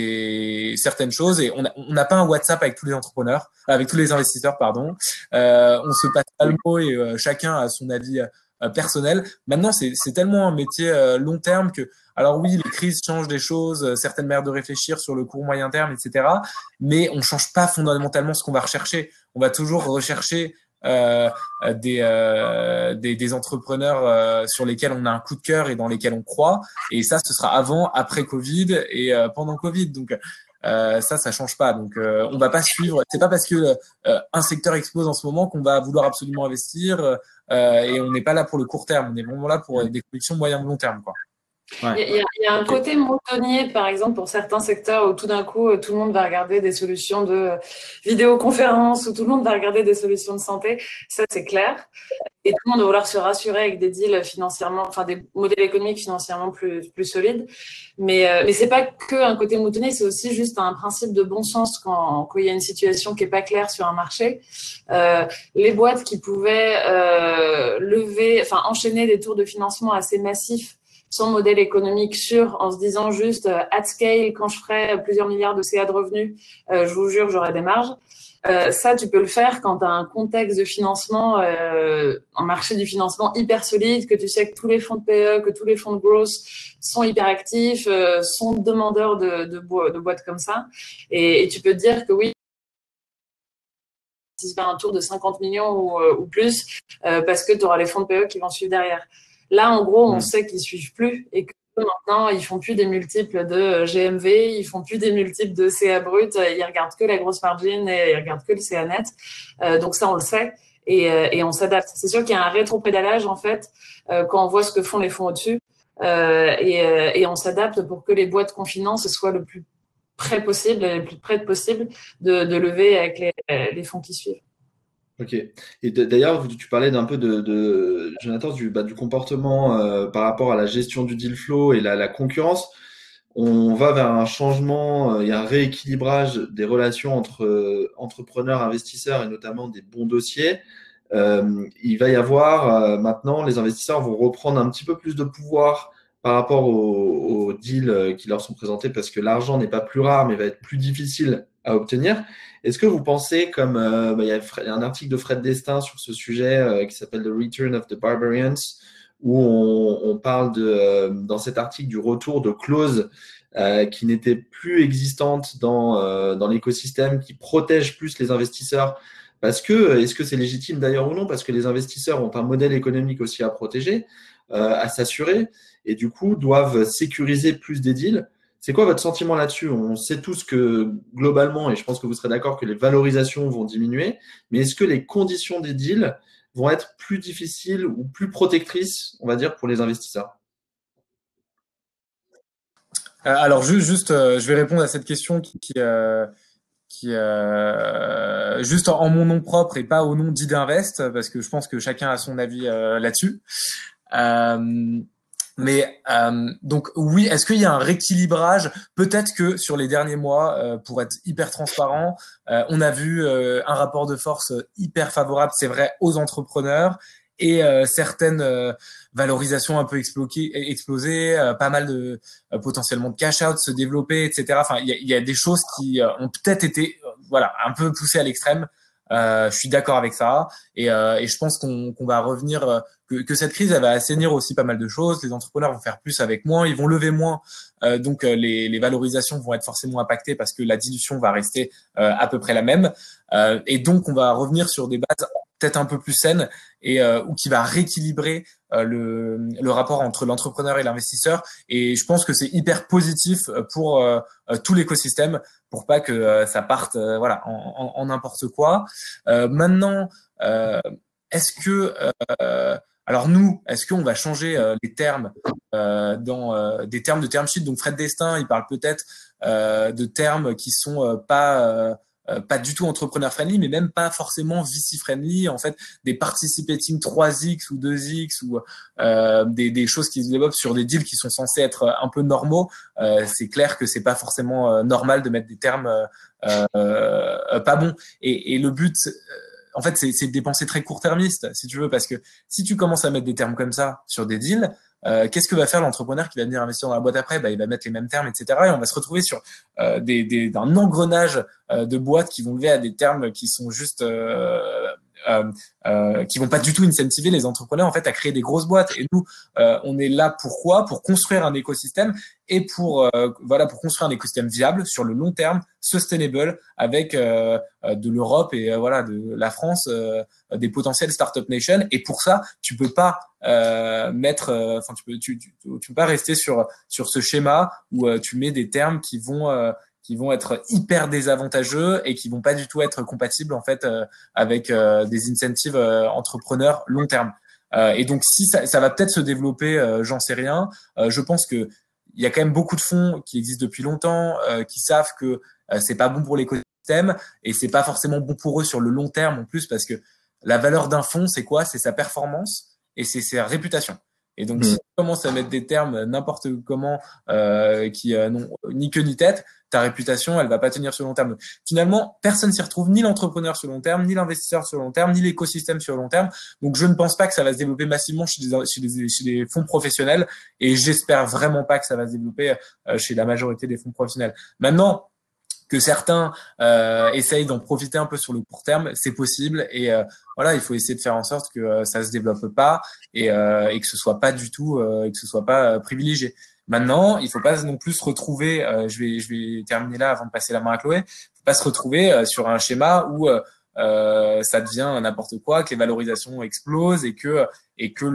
des certaines choses et on n'a on n'a pas un WhatsApp avec tous les entrepreneurs, avec tous les investisseurs, pardon. Euh, on se passe pas le mot et euh, chacun a son avis euh, personnel. Maintenant, c'est c'est tellement un métier euh, long terme que, alors oui, les crises changent des choses, euh, certaines manières de réfléchir sur le court moyen terme, et cetera. Mais on change pas fondamentalement ce qu'on va rechercher. On va toujours rechercher Euh, des, euh, des, des entrepreneurs euh, sur lesquels on a un coup de cœur et dans lesquels on croit. Et ça, ce sera avant, après Covid et euh, pendant Covid. Donc, euh, ça, ça change pas. Donc, euh, on va pas suivre. C'est pas parce que euh, un secteur explose en ce moment qu'on va vouloir absolument investir euh, et on n'est pas là pour le court terme. On est vraiment là pour des convictions moyen long terme, quoi. Ouais. Il, y a, il y a un côté moutonnier, par exemple, pour certains secteurs où tout d'un coup, tout le monde va regarder des solutions de vidéoconférence, où tout le monde va regarder des solutions de santé. Ça, c'est clair. Et tout le monde va vouloir se rassurer avec des deals financièrement, enfin des modèles économiques financièrement plus, plus solides. Mais, euh, mais c'est pas que un côté moutonnier, c'est aussi juste un principe de bon sens quand, quand il y a une situation qui est pas claire sur un marché. Euh, les boîtes qui pouvaient euh, lever, enfin enchaîner des tours de financement assez massifs sans modèle économique sûr, en se disant juste euh, at scale, quand je ferai plusieurs milliards de C A de revenus, euh, je vous jure, j'aurai des marges. Euh, ça, tu peux le faire quand tu as un contexte de financement, euh, un marché du financement hyper solide, que tu sais que tous les fonds de P E, que tous les fonds de growth sont hyper actifs, euh, sont demandeurs de, de, bo- de boîtes comme ça. Et, et tu peux te dire que oui, si tu fais un tour de cinquante millions ou, euh, ou plus, euh, parce que tu auras les fonds de P E qui vont suivre derrière. Là, en gros, on mmh. sait qu'ils suivent plus et que maintenant, ils font plus des multiples de G M V, ils font plus des multiples de C A brut, ils regardent que la grosse margin et ils regardent que le C A net. Euh, donc ça, on le sait et, euh, et on s'adapte. C'est sûr qu'il y a un rétropédalage en fait euh, quand on voit ce que font les fonds au-dessus euh, et, euh, et on s'adapte pour que les boîtes qu'on finance soient le plus près possible, le plus près possible de, de lever avec les, les fonds qui suivent. Ok. Et d'ailleurs, tu parlais d'un peu de, de Jonathan, du, bah, du comportement euh, par rapport à la gestion du deal flow et la, la concurrence. on va vers un changement, il y a un rééquilibrage des relations entre entrepreneurs, investisseurs et notamment des bons dossiers. Euh, il va y avoir euh, maintenant, les investisseurs vont reprendre un petit peu plus de pouvoir par rapport aux, aux deals qui leur sont présentés parce que l'argent n'est pas plus rare mais va être plus difficile à obtenir. Est-ce que vous pensez, comme euh, bah, il y a un article de Fred Destin sur ce sujet euh, qui s'appelle The Return of the Barbarians, où on, on parle de, euh, dans cet article du retour de clauses euh, qui n'étaient plus existantes dans, euh, dans l'écosystème, qui protègent plus les investisseurs. Parce que, est-ce que c'est légitime d'ailleurs ou non? Parce que les investisseurs ont un modèle économique aussi à protéger, euh, à s'assurer, et du coup doivent sécuriser plus des deals. C'est quoi votre sentiment là-dessus? On sait tous que globalement, et je pense que vous serez d'accord, que les valorisations vont diminuer, mais est-ce que les conditions des deals vont être plus difficiles ou plus protectrices, on va dire, pour les investisseurs? Alors, juste, juste euh, je vais répondre à cette question qui, qui, euh, qui euh, juste en, en mon nom propre et pas au nom d'Idinvest, parce que je pense que chacun a son avis euh, là-dessus. Euh, mais euh, donc oui, est-ce qu'il y a un rééquilibrage? Peut-être que sur les derniers mois, euh, pour être hyper transparent, euh, on a vu euh, un rapport de force hyper favorable, c'est vrai, aux entrepreneurs et euh, certaines euh, valorisations un peu exploquées, explosées, euh, pas mal de euh, potentiellement de cash out se développer, et cetera. Enfin, il y a, il y a des choses qui euh, ont peut-être été euh, voilà un peu poussées à l'extrême. Euh, je suis d'accord avec ça et, euh, et je pense qu'on qu'on va revenir, euh, que, que cette crise elle va assainir aussi pas mal de choses. Les entrepreneurs vont faire plus avec moins, ils vont lever moins, euh, donc euh, les, les valorisations vont être forcément impactées parce que la dilution va rester euh, à peu près la même euh, et donc on va revenir sur des bases peut-être un peu plus saines et euh, ou qui va rééquilibrer euh, le, le rapport entre l'entrepreneur et l'investisseur et je pense que c'est hyper positif pour euh, tout l'écosystème pour pas que euh, ça parte euh, voilà en, en, en n'importe quoi. Euh, maintenant, euh, est-ce que euh, alors nous, est-ce qu'on va changer euh, les termes euh, dans euh, des termes de term sheet? Donc Fred Destin, il parle peut-être euh, de termes qui sont euh, pas euh, euh, pas du tout entrepreneur friendly, mais même pas forcément V C friendly. En fait, des participating trois X ou deux X ou euh, des, des choses qui se développent sur des deals qui sont censés être un peu normaux. Euh, c'est clair que c'est pas forcément euh, normal de mettre des termes euh, euh, pas bons. Et, et le but, euh, en fait, c'est, c'est de dépenser très court-termiste, si tu veux, parce que si tu commences à mettre des termes comme ça sur des deals, euh, qu'est-ce que va faire l'entrepreneur qui va venir investir dans la boîte après? Bah, il va mettre les mêmes termes, et cetera. Et on va se retrouver sur euh, des, des, un engrenage euh, de boîtes qui vont lever à des termes qui sont juste euh, euh, euh, qui vont pas du tout incentiver les entrepreneurs en fait à créer des grosses boîtes. Et nous, euh, on est là pourquoi? Pour construire un écosystème et pour euh, voilà pour construire un écosystème viable sur le long terme, sustainable, avec euh, de l'Europe et euh, voilà de la France, euh, des potentiels startup nation. Et pour ça, tu peux pas euh, mettre, enfin euh, tu peux tu, tu, tu peux pas rester sur sur ce schéma où euh, tu mets des termes qui vont euh, qui vont être hyper désavantageux et qui vont pas du tout être compatibles en fait euh, avec euh, des incentives euh, entrepreneurs long terme. Euh, et donc si ça, ça va peut-être se développer, euh, j'en sais rien. Euh, je pense que il y a quand même beaucoup de fonds qui existent depuis longtemps, euh, qui savent que euh, c'est pas bon pour l'écosystème et c'est pas forcément bon pour eux sur le long terme en plus parce que la valeur d'un fonds c'est quoi? C'est sa performance et c'est sa réputation. Et donc, mmh. si tu commences à mettre des termes n'importe comment euh, qui euh, n'ont ni queue ni tête, ta réputation, elle va pas tenir sur le long terme. Finalement, personne s'y retrouve, ni l'entrepreneur sur le long terme, ni l'investisseur sur le long terme, ni l'écosystème sur le long terme. Donc, je ne pense pas que ça va se développer massivement chez des, chez des, chez des fonds professionnels et j'espère vraiment pas que ça va se développer euh, chez la majorité des fonds professionnels. Maintenant, que certains euh, essayent d'en profiter un peu sur le court terme, c'est possible et euh, voilà, il faut essayer de faire en sorte que euh, ça se développe pas et, euh, et que ce soit pas du tout, euh, et que ce soit pas euh, privilégié. Maintenant, il faut pas non plus se retrouver. Euh, je vais, je vais terminer là avant de passer la main à Chloé. Faut pas se retrouver euh, sur un schéma où euh, euh, ça devient n'importe quoi, que les valorisations explosent et que et que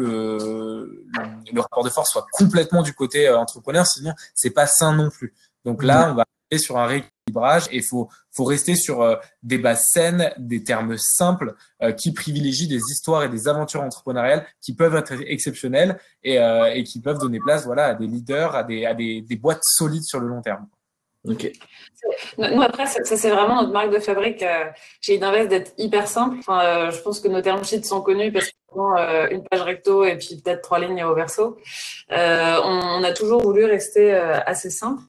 le le, le rapport de force soit complètement du côté euh, entrepreneur. Sinon, c'est pas sain non plus. Donc là, on va sur un rééquilibrage et il faut, faut rester sur euh, des bases saines, des termes simples euh, qui privilégient des histoires et des aventures entrepreneuriales qui peuvent être exceptionnelles et, euh, et qui peuvent donner place voilà, à des leaders, à des, à des, des boîtes solides sur le long terme. Ok. Nous, après, ça, ça c'est vraiment notre marque de fabrique euh, chez Idinvest d'être hyper simple. Enfin, euh, je pense que nos term sheets sont connus parce qu'ils ont euh, une page recto et puis peut-être trois lignes au verso. Euh, on, on a toujours voulu rester euh, assez simple.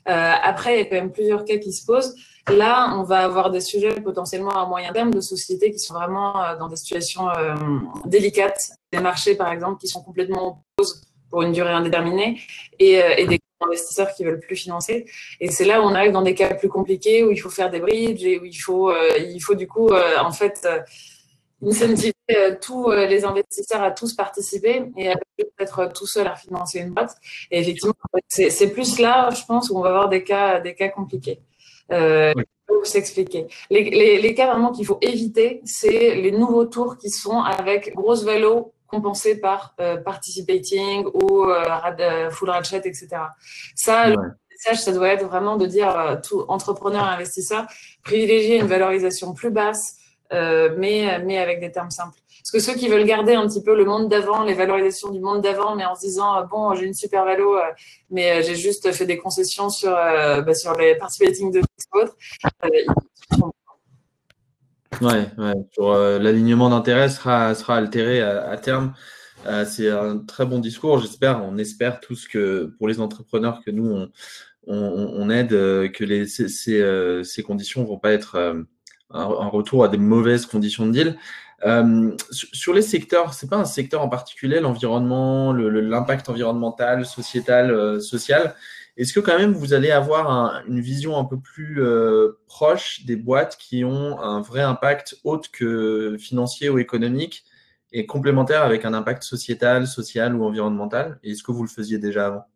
Euh, après, il y a quand même plusieurs cas qui se posent. Là, on va avoir des sujets potentiellement à moyen terme de sociétés qui sont vraiment euh, dans des situations euh, délicates, des marchés par exemple qui sont complètement en pause pour une durée indéterminée et, euh, et des investisseurs qui veulent plus financer. Et c'est là où on arrive dans des cas plus compliqués où il faut faire des bridges et où il faut, euh, il faut du coup euh, en fait euh, incentiver euh, tous euh, les investisseurs à tous participer et à peut-être tout seul à financer une boîte. Et effectivement, c'est, c'est plus là, je pense, où on va avoir des cas, des cas compliqués. Euh, Oui. Pour s'expliquer. Les, les, les cas vraiment qu'il faut éviter, c'est les nouveaux tours qui sont avec grosse valo compensée par euh, participating ou euh, rad, euh, full ratchet, et cetera. Ça, ouais. Le message, ça doit être vraiment de dire euh, tout entrepreneur et investisseur, privilégier une valorisation plus basse, euh, mais, mais avec des termes simples. Parce que ceux qui veulent garder un petit peu le monde d'avant, les valorisations du monde d'avant, mais en se disant, euh, bon, j'ai une super valo, euh, mais euh, j'ai juste fait des concessions sur, euh, bah, sur les participating de autres. Euh, ouais, ouais. Sur, euh, l'alignement d'intérêts sera, sera altéré à, à terme. Euh, c'est un très bon discours, j'espère. On espère tous que pour les entrepreneurs que nous, on, on, on aide, euh, que les, ces, ces, euh, ces conditions ne vont pas être euh, un, un retour à des mauvaises conditions de deal. Euh, sur les secteurs, c'est pas un secteur en particulier, l'environnement, le, le, l'impact environnemental, sociétal, euh, social. Est-ce que quand même vous allez avoir un, une vision un peu plus euh, proche des boîtes qui ont un vrai impact autre que financier ou économique et complémentaire avec un impact sociétal, social ou environnemental? Et est-ce que vous le faisiez déjà avant?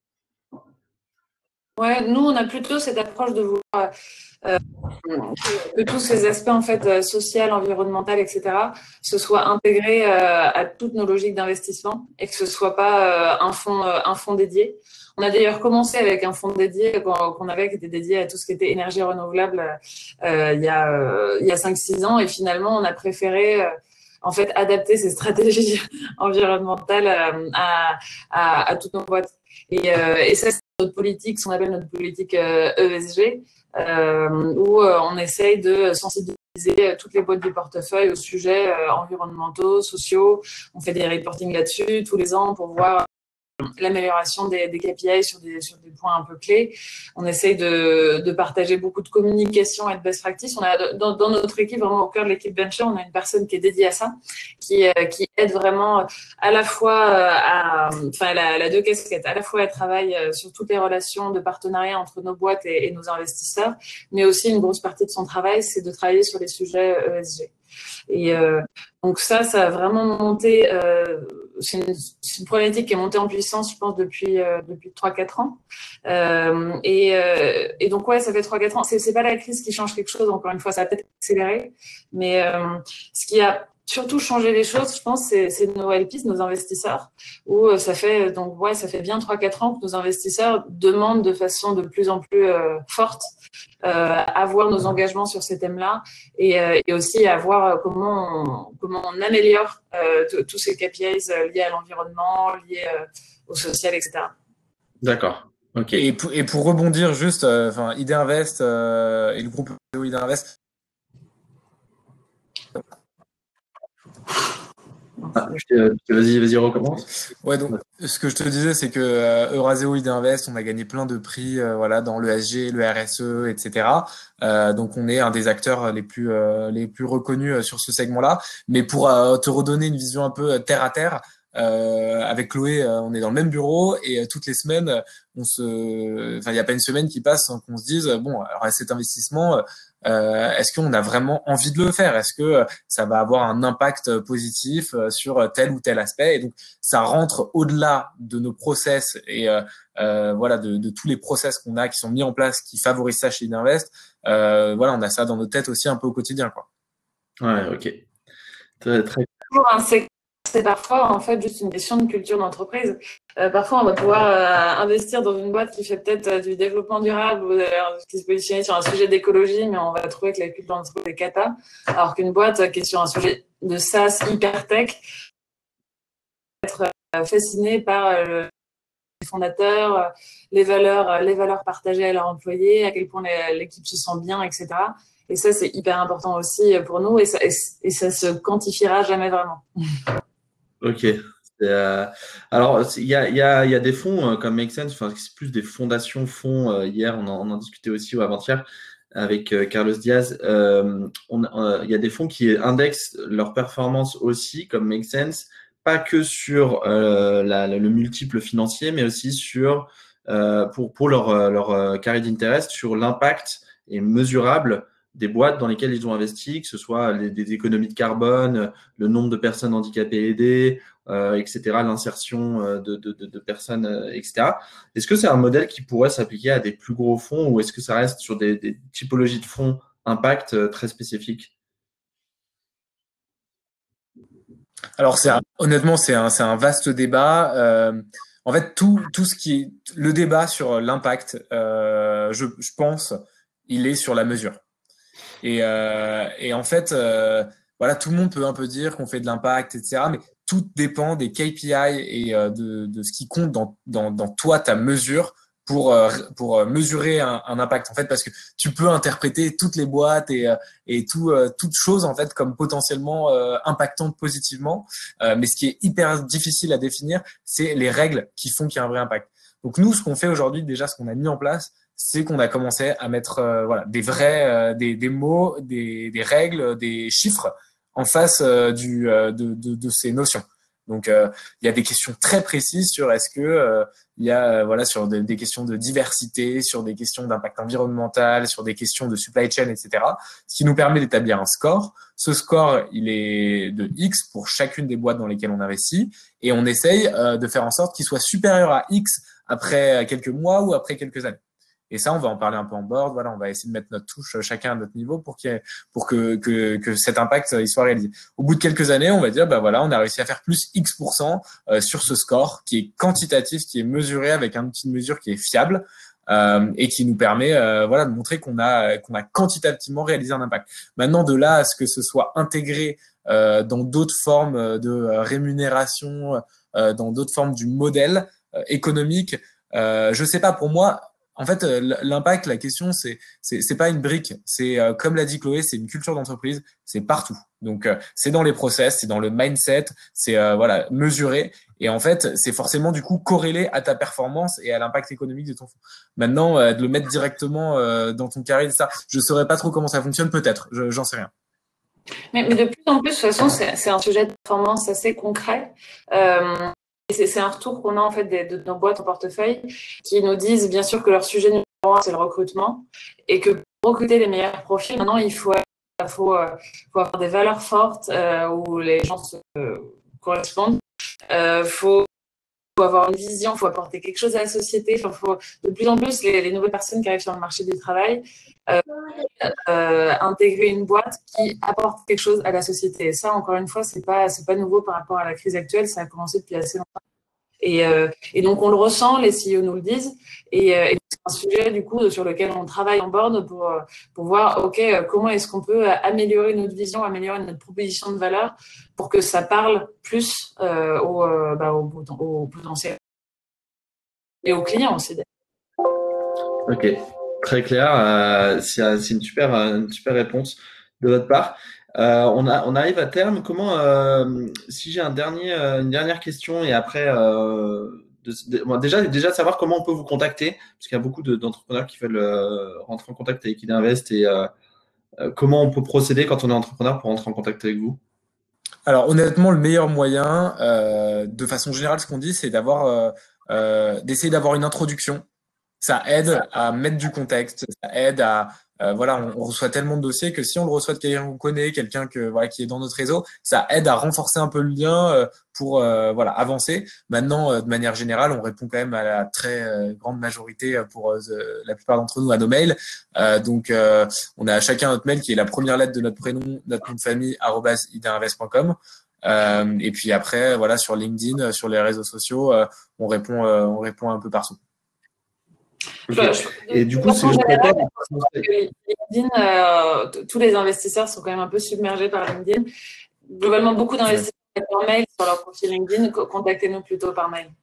Ouais, nous on a plutôt cette approche de vouloir euh, que tous ces aspects en fait euh, social, environnemental, et cetera, se soient intégrés euh, à toutes nos logiques d'investissement et que ce soit pas euh, un fonds euh, un fonds dédié. On a d'ailleurs commencé avec un fonds dédié qu'on, qu'on avait qui était dédié à tout ce qui était énergie renouvelable euh, il y a euh, il y a cinq six ans et finalement on a préféré euh, en fait adapter ces stratégies environnementales euh, à, à à toutes nos boîtes. Et, euh, et ça, c'est notre politique, ce qu'on appelle notre politique euh, E S G, euh, où euh, on essaye de sensibiliser toutes les boîtes du portefeuille aux sujets euh, environnementaux, sociaux. On fait des reportings là-dessus tous les ans pour voir l'amélioration des, des K P I sur des, sur des points un peu clés. On essaye de, de partager beaucoup de communication et de best practice. On a dans, dans notre équipe, vraiment au cœur de l'équipe Venture, on a une personne qui est dédiée à ça, qui, qui aide vraiment à la fois à, enfin, elle a, elle a deux casquettes. À la fois, elle travaille sur toutes les relations de partenariat entre nos boîtes et, et nos investisseurs, mais aussi une grosse partie de son travail, c'est de travailler sur les sujets E S G. Et euh, donc ça, ça a vraiment monté. Euh, c'est, une, c'est une problématique qui est montée en puissance, je pense, depuis euh, depuis trois quatre ans. Euh, et, euh, et donc ouais, ça fait trois quatre ans. C'est, c'est pas la crise qui change quelque chose. Encore une fois, ça a peut-être accéléré, mais euh, ce qui a surtout changé les choses, je pense, c'est, c'est nos L Ps, nos investisseurs, où ça fait donc ouais, ça fait bien trois quatre ans que nos investisseurs demandent de façon de plus en plus euh, forte euh, à voir nos engagements sur ces thèmes-là et, euh, et aussi à voir comment on, comment on améliore euh, t- tous ces K P Is liés à l'environnement, liés euh, au social, et cetera. D'accord. Ok. Et pour, et pour rebondir juste, euh, enfin, I D Invest euh, et le groupe I D Invest. Ah, vas-y, vas-y, recommence. Ouais, donc ce que je te disais, c'est que euh, Eurazeo I D Invest, on a gagné plein de prix, euh, voilà, dans le E S G, le R S E, et cetera. Euh, donc on est un des acteurs les plus euh, les plus reconnus sur ce segment-là. Mais pour euh, te redonner une vision un peu terre à terre, euh, avec Chloé, euh, on est dans le même bureau et euh, toutes les semaines, on se, enfin il y a pas une semaine qui passe sans qu'on se dise bon, alors cet investissement. Euh, est-ce qu'on a vraiment envie de le faire? Est-ce que ça va avoir un impact positif sur tel ou tel aspect? Et donc, ça rentre au-delà de nos process et euh, euh, voilà de, de tous les process qu'on a qui sont mis en place qui favorisent ça chez I D Invest. Euh, voilà, on a ça dans nos têtes aussi un peu au quotidien, quoi. Ouais, ok. Très, très. Toujours un secteur, c'est parfois en fait juste une question de culture d'entreprise. Euh, parfois, on va pouvoir euh, investir dans une boîte qui fait peut-être euh, du développement durable ou euh, qui se positionne sur un sujet d'écologie, mais on va trouver que la culture d'entreprise est cata, alors qu'une boîte euh, qui est sur un sujet de SaaS hyper tech va être euh, fascinée par euh, les fondateurs, les valeurs, les valeurs partagées à leurs employés, à quel point l'équipe se sent bien, et cetera. Et ça, c'est hyper important aussi pour nous et ça, et, et ça se quantifiera jamais vraiment. Ok, Euh, alors, il y a, il y, a, il y a des fonds euh, comme Make Sense, enfin, c'est plus des fondations fonds. Euh, hier, on en, on en discutait aussi ou avant-hier avec euh, Carlos Diaz. Euh, on, euh, il y a des fonds qui indexent leur performance aussi, comme Make Sense, pas que sur euh, la, le multiple financier, mais aussi sur euh, pour, pour leur, leur carré d'intérêt, sur l'impact et mesurable des boîtes dans lesquelles ils ont investi, que ce soit les, des économies de carbone, le nombre de personnes handicapées aidées, euh, et cetera, l'insertion de, de, de, de personnes, euh, et cetera. Est-ce que c'est un modèle qui pourrait s'appliquer à des plus gros fonds ou est-ce que ça reste sur des, des typologies de fonds impact euh, très spécifiques? Alors, c'est un- honnêtement, c'est un, c'est un vaste débat. Euh, en fait, tout, tout ce qui est le débat sur l'impact, euh, je, je pense, il est sur la mesure. Et, euh, et en fait, euh, voilà, tout le monde peut un peu dire qu'on fait de l'impact, et cetera. Mais tout dépend des K P I et euh, de, de ce qui compte dans, dans, dans toi, ta mesure pour, euh, pour euh, mesurer un, un impact. En fait, parce que tu peux interpréter toutes les boîtes et, euh, et tout, euh, toutes choses en fait comme potentiellement euh, impactantes positivement. Euh, mais ce qui est hyper difficile à définir, c'est les règles qui font qu'il y a un vrai impact. Donc nous, ce qu'on fait aujourd'hui, déjà, ce qu'on a mis en place, c'est qu'on a commencé à mettre euh, voilà, des vrais, euh, des, des mots, des, des règles, des chiffres en face euh, du, euh, de, de, de ces notions. Donc, euh, il y a des questions très précises sur est-ce que euh, il y a euh, voilà sur des, des questions de diversité, sur des questions d'impact environnemental, sur des questions de supply chain, et cetera. Ce qui nous permet d'établir un score. Ce score, il est de X pour chacune des boîtes dans lesquelles on investit, et on essaye euh, de faire en sorte qu'il soit supérieur à X après quelques mois ou après quelques années. Et ça, on va en parler un peu en board. Voilà, on va essayer de mettre notre touche chacun à notre niveau pour qu'il y ait, pour que, que, que cet impact il soit réalisé. Au bout de quelques années, on va dire, bah voilà, on a réussi à faire plus X% euh, sur ce score qui est quantitatif, qui est mesuré avec un outil de mesure qui est fiable euh, et qui nous permet, euh, voilà, de montrer qu'on a, qu'on a quantitativement réalisé un impact. Maintenant, de là à ce que ce soit intégré euh, dans d'autres formes de rémunération, euh, dans d'autres formes du modèle euh, économique, euh, je sais pas. Pour moi. En fait, l'impact, la question, c'est c'est c'est pas une brique. C'est euh, comme l'a dit Chloé, c'est une culture d'entreprise. C'est partout. Donc, euh, c'est dans les process, c'est dans le mindset, c'est euh, voilà mesuré. Et en fait, c'est forcément du coup corrélé à ta performance et à l'impact économique de ton fonds. Maintenant, euh, de le mettre directement euh, dans ton carré, ça, je saurais pas trop comment ça fonctionne. Peut-être, je, j'en sais rien. Mais, mais de plus en plus, de toute façon, c'est c'est un sujet de performance assez concret. Euh, C'est un retour qu'on a en fait des, de nos boîtes en portefeuille qui nous disent bien sûr que leur sujet numéro un c'est le recrutement et que pour recruter les meilleurs profils, maintenant il faut, faut, faut avoir des valeurs fortes euh, où les gens se euh, correspondent. Il euh, faut, faut avoir une vision, il faut apporter quelque chose à la société. Enfin, faut, de plus en plus, les, les nouvelles personnes qui arrivent sur le marché du travail euh, euh, intégrer une boîte qui apporte quelque chose à la société. Et ça, encore une fois, c'est pas c'est pas nouveau par rapport à la crise actuelle. Ça a commencé depuis assez longtemps. Et, euh, et donc, on le ressent, les C E O nous le disent. Et, euh, et c'est un sujet, du coup, sur lequel on travaille en board pour, pour voir, OK, comment est-ce qu'on peut améliorer notre vision, améliorer notre proposition de valeur pour que ça parle plus euh, aux, euh, bah, au, au potentiel et aux clients aussi. Ok, très clair. Euh, c'est c'est une super, une super réponse de votre part. Euh, on, a, on arrive à terme. Comment, euh, si j'ai un dernier, euh, une dernière question et après, euh, de, de, bon, déjà, déjà savoir comment on peut vous contacter, parce qu'il y a beaucoup de, d'entrepreneurs qui veulent euh, rentrer en contact avec Idinvest et euh, euh, comment on peut procéder quand on est entrepreneur pour rentrer en contact avec vous. Alors honnêtement, le meilleur moyen, euh, de façon générale, ce qu'on dit, c'est d'avoir, euh, euh, d'essayer d'avoir une introduction. Ça aide à mettre du contexte, ça aide à euh, voilà, on, on reçoit tellement de dossiers que si on le reçoit de quelqu'un qu'on connaît, quelqu'un que voilà qui est dans notre réseau, ça aide à renforcer un peu le lien euh, pour euh, voilà avancer. Maintenant, euh, de manière générale, on répond quand même à la très euh, grande majorité euh, pour euh, la plupart d'entre nous à nos mails. Euh, donc, euh, on a chacun notre mail qui est la première lettre de notre prénom, notre nom de famille arobase idinvest point com. Euh, et puis après, voilà, sur LinkedIn, sur les réseaux sociaux, euh, on répond, euh, on répond un peu partout. Okay. Je, je, et du coup, c'est LinkedIn, euh, tous les investisseurs sont quand même un peu submergés par LinkedIn. Globalement, beaucoup d'investisseurs ouais. par mail sur leur profil LinkedIn. Contactez-nous plutôt par mail.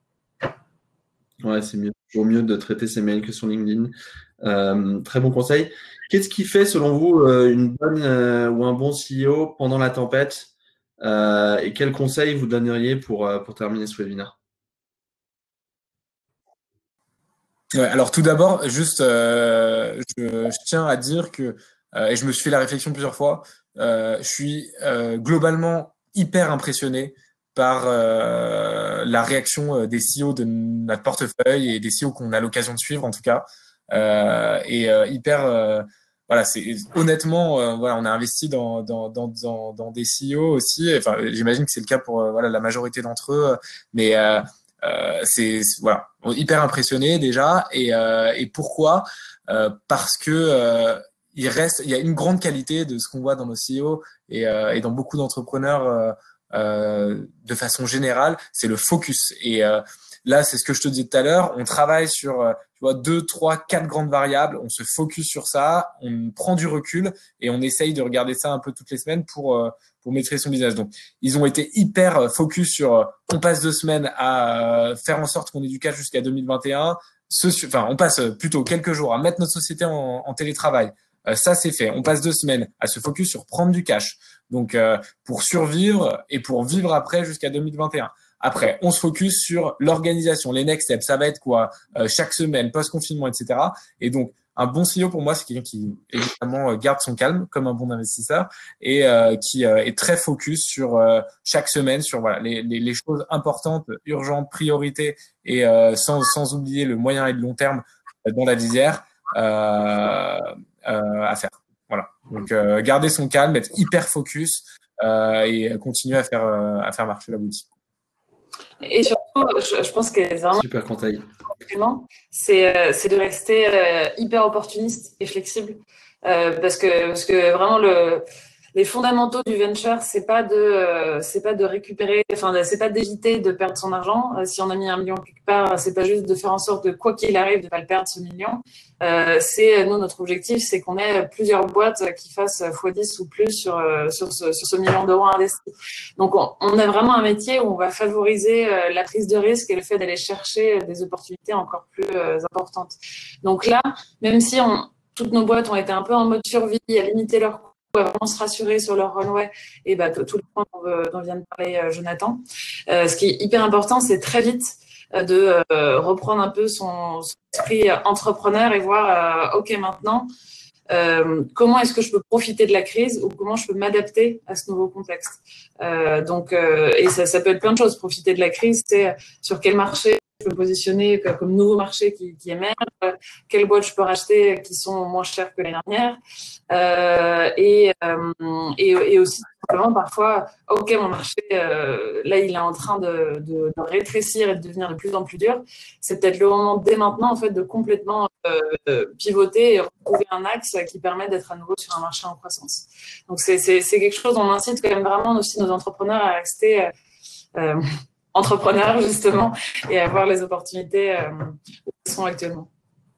Ouais, c'est mieux. Toujours mieux de traiter ses mails que sur LinkedIn. Euh, très bon conseil. Qu'est-ce qui fait, selon vous, une bonne euh, ou un bon C E O pendant la tempête? Euh, et quels conseils vous donneriez pour, pour terminer ce webinaire? Ouais, alors tout d'abord, juste, euh, je, je tiens à dire que, euh, et je me suis fait la réflexion plusieurs fois, euh, je suis euh, globalement hyper impressionné par euh, la réaction euh, des C E O de notre portefeuille et des C E O qu'on a l'occasion de suivre en tout cas, euh, et euh, hyper, euh, voilà, c'est honnêtement, euh, voilà, on a investi dans dans dans dans, dans des C E O aussi. Enfin, j'imagine que c'est le cas pour euh, voilà la majorité d'entre eux, mais euh, euh, c'est voilà, hyper impressionné déjà. Et, euh, et pourquoi euh, Parce que euh, il reste, il y a une grande qualité de ce qu'on voit dans nos C E O et, euh, et dans beaucoup d'entrepreneurs euh, euh, de façon générale, c'est le focus. Et euh, là, c'est ce que je te disais tout à l'heure. On travaille sur euh, tu vois, deux, trois, quatre grandes variables. On se focus sur ça, on prend du recul et on essaye de regarder ça un peu toutes les semaines pour euh, pour maîtriser son business. Donc, ils ont été hyper focus sur, on passe deux semaines à faire en sorte qu'on ait du cash jusqu'à deux mille vingt et un. Ce, enfin, on passe plutôt quelques jours à mettre notre société en, en télétravail. Euh, ça, c'est fait. On passe deux semaines à se focus sur prendre du cash. Donc, euh, pour survivre et pour vivre après jusqu'à deux mille vingt et un. Après, on se focus sur l'organisation, les next steps. Ça va être quoi euh, chaque semaine, post-confinement, et cetera. Et donc, un bon C E O pour moi, c'est quelqu'un qui évidemment garde son calme comme un bon investisseur et euh, qui euh, est très focus sur euh, chaque semaine sur voilà les, les, les choses importantes, urgentes, priorités et euh, sans, sans oublier le moyen et le long terme dans la visière euh, euh, à faire. Voilà. Donc euh, garder son calme, être hyper focus euh, et continuer à faire euh, à faire marcher la boutique. Et surtout, je, je pense que c'est vraiment super conseil. C'est c'est de rester euh, hyper opportuniste et flexible euh, parce que parce que vraiment le les fondamentaux du venture, c'est pas de euh, c'est pas de récupérer, enfin c'est pas d'éviter de perdre son argent. Euh, si on a mis un million quelque part, c'est pas juste de faire en sorte de quoi qu'il arrive de pas le perdre ce million. Euh, c'est nous notre objectif, c'est qu'on ait plusieurs boîtes qui fassent fois dix ou plus sur sur ce, sur ce million d'euros investis. Donc on, on a vraiment un métier où on va favoriser euh, la prise de risque et le fait d'aller chercher des opportunités encore plus euh, importantes. Donc là, même si on, toutes nos boîtes ont été un peu en mode survie, à limiter leurs coûts, à vraiment se rassurer sur leur runway, et bah, tous les points dont, dont vient de parler euh, Jonathan. Euh, ce qui est hyper important, c'est très vite euh, de euh, reprendre un peu son, son esprit entrepreneur et voir, euh, ok, maintenant, Euh, comment est-ce que je peux profiter de la crise ou comment je peux m'adapter à ce nouveau contexte. Euh, donc, euh, et ça, ça peut être plein de choses. Profiter de la crise, c'est sur quel marché je peux me positionner comme nouveau marché qui, qui émerge, quelles boîtes je peux racheter qui sont moins chères que les dernières, euh, et, euh, et, et aussi simplement parfois, ok, mon marché, euh, là, il est en train de, de, de rétrécir et de devenir de plus en plus dur. C'est peut-être le moment dès maintenant, en fait, de complètement euh, pivoter et retrouver un axe qui permet d'être à nouveau sur un marché en croissance. Donc, c'est, c'est, c'est quelque chose, on incite quand même vraiment aussi nos entrepreneurs à rester euh, entrepreneurs, justement, et à voir les opportunités euh, où elles sont actuellement.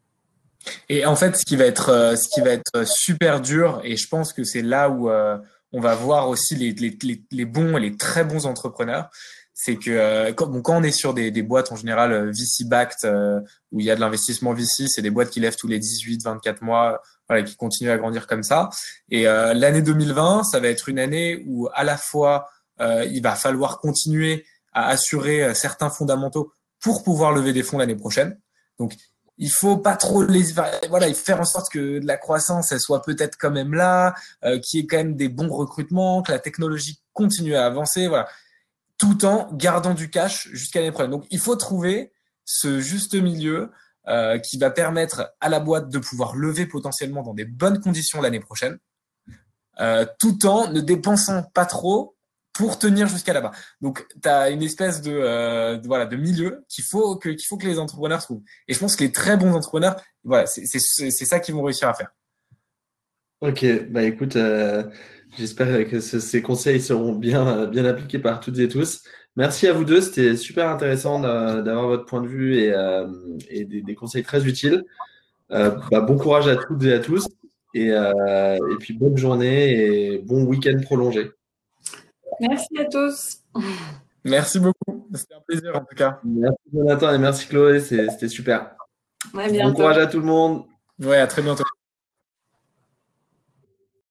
Et en fait, ce qui va être, ce qui va être super dur, et je pense que c'est là où euh, on va voir aussi les, les, les, les bons et les très bons entrepreneurs, c'est que euh, quand, bon, quand on est sur des, des boîtes en général V C-backed, euh, où il y a de l'investissement V C, c'est des boîtes qui lèvent tous les dix-huit vingt-quatre mois, voilà, qui continuent à grandir comme ça. Et euh, l'année deux mille vingt, ça va être une année où à la fois, euh, il va falloir continuer à assurer certains fondamentaux pour pouvoir lever des fonds l'année prochaine. Donc, il faut pas trop les voilà, il faut faire en sorte que la croissance elle soit peut-être quand même là, euh, qu'il y ait quand même des bons recrutements, que la technologie continue à avancer, voilà, tout en gardant du cash jusqu'à l'année prochaine. Donc il faut trouver ce juste milieu euh, qui va permettre à la boîte de pouvoir lever potentiellement dans des bonnes conditions l'année prochaine, euh, tout en ne dépensant pas trop pour tenir jusqu'à là-bas. Donc, tu as une espèce de, euh, de, voilà, de milieu qu'il faut que, qu'il faut que les entrepreneurs trouvent. Et je pense que les très bons entrepreneurs, voilà, c'est, c'est, c'est ça qu'ils vont réussir à faire. Ok, bah écoute, euh, j'espère que ce, ces conseils seront bien, bien appliqués par toutes et tous. Merci à vous deux, c'était super intéressant d'avoir votre point de vue et, euh, et des, des conseils très utiles. Euh, bah, bon courage à toutes et à tous, et, euh, et puis bonne journée et bon week-end prolongé. Merci à tous. Merci beaucoup, c'était un plaisir en tout cas. Merci Jonathan et merci Chloé, c'était super. À bientôt. Bon courage à tout le monde. Ouais, à très bientôt.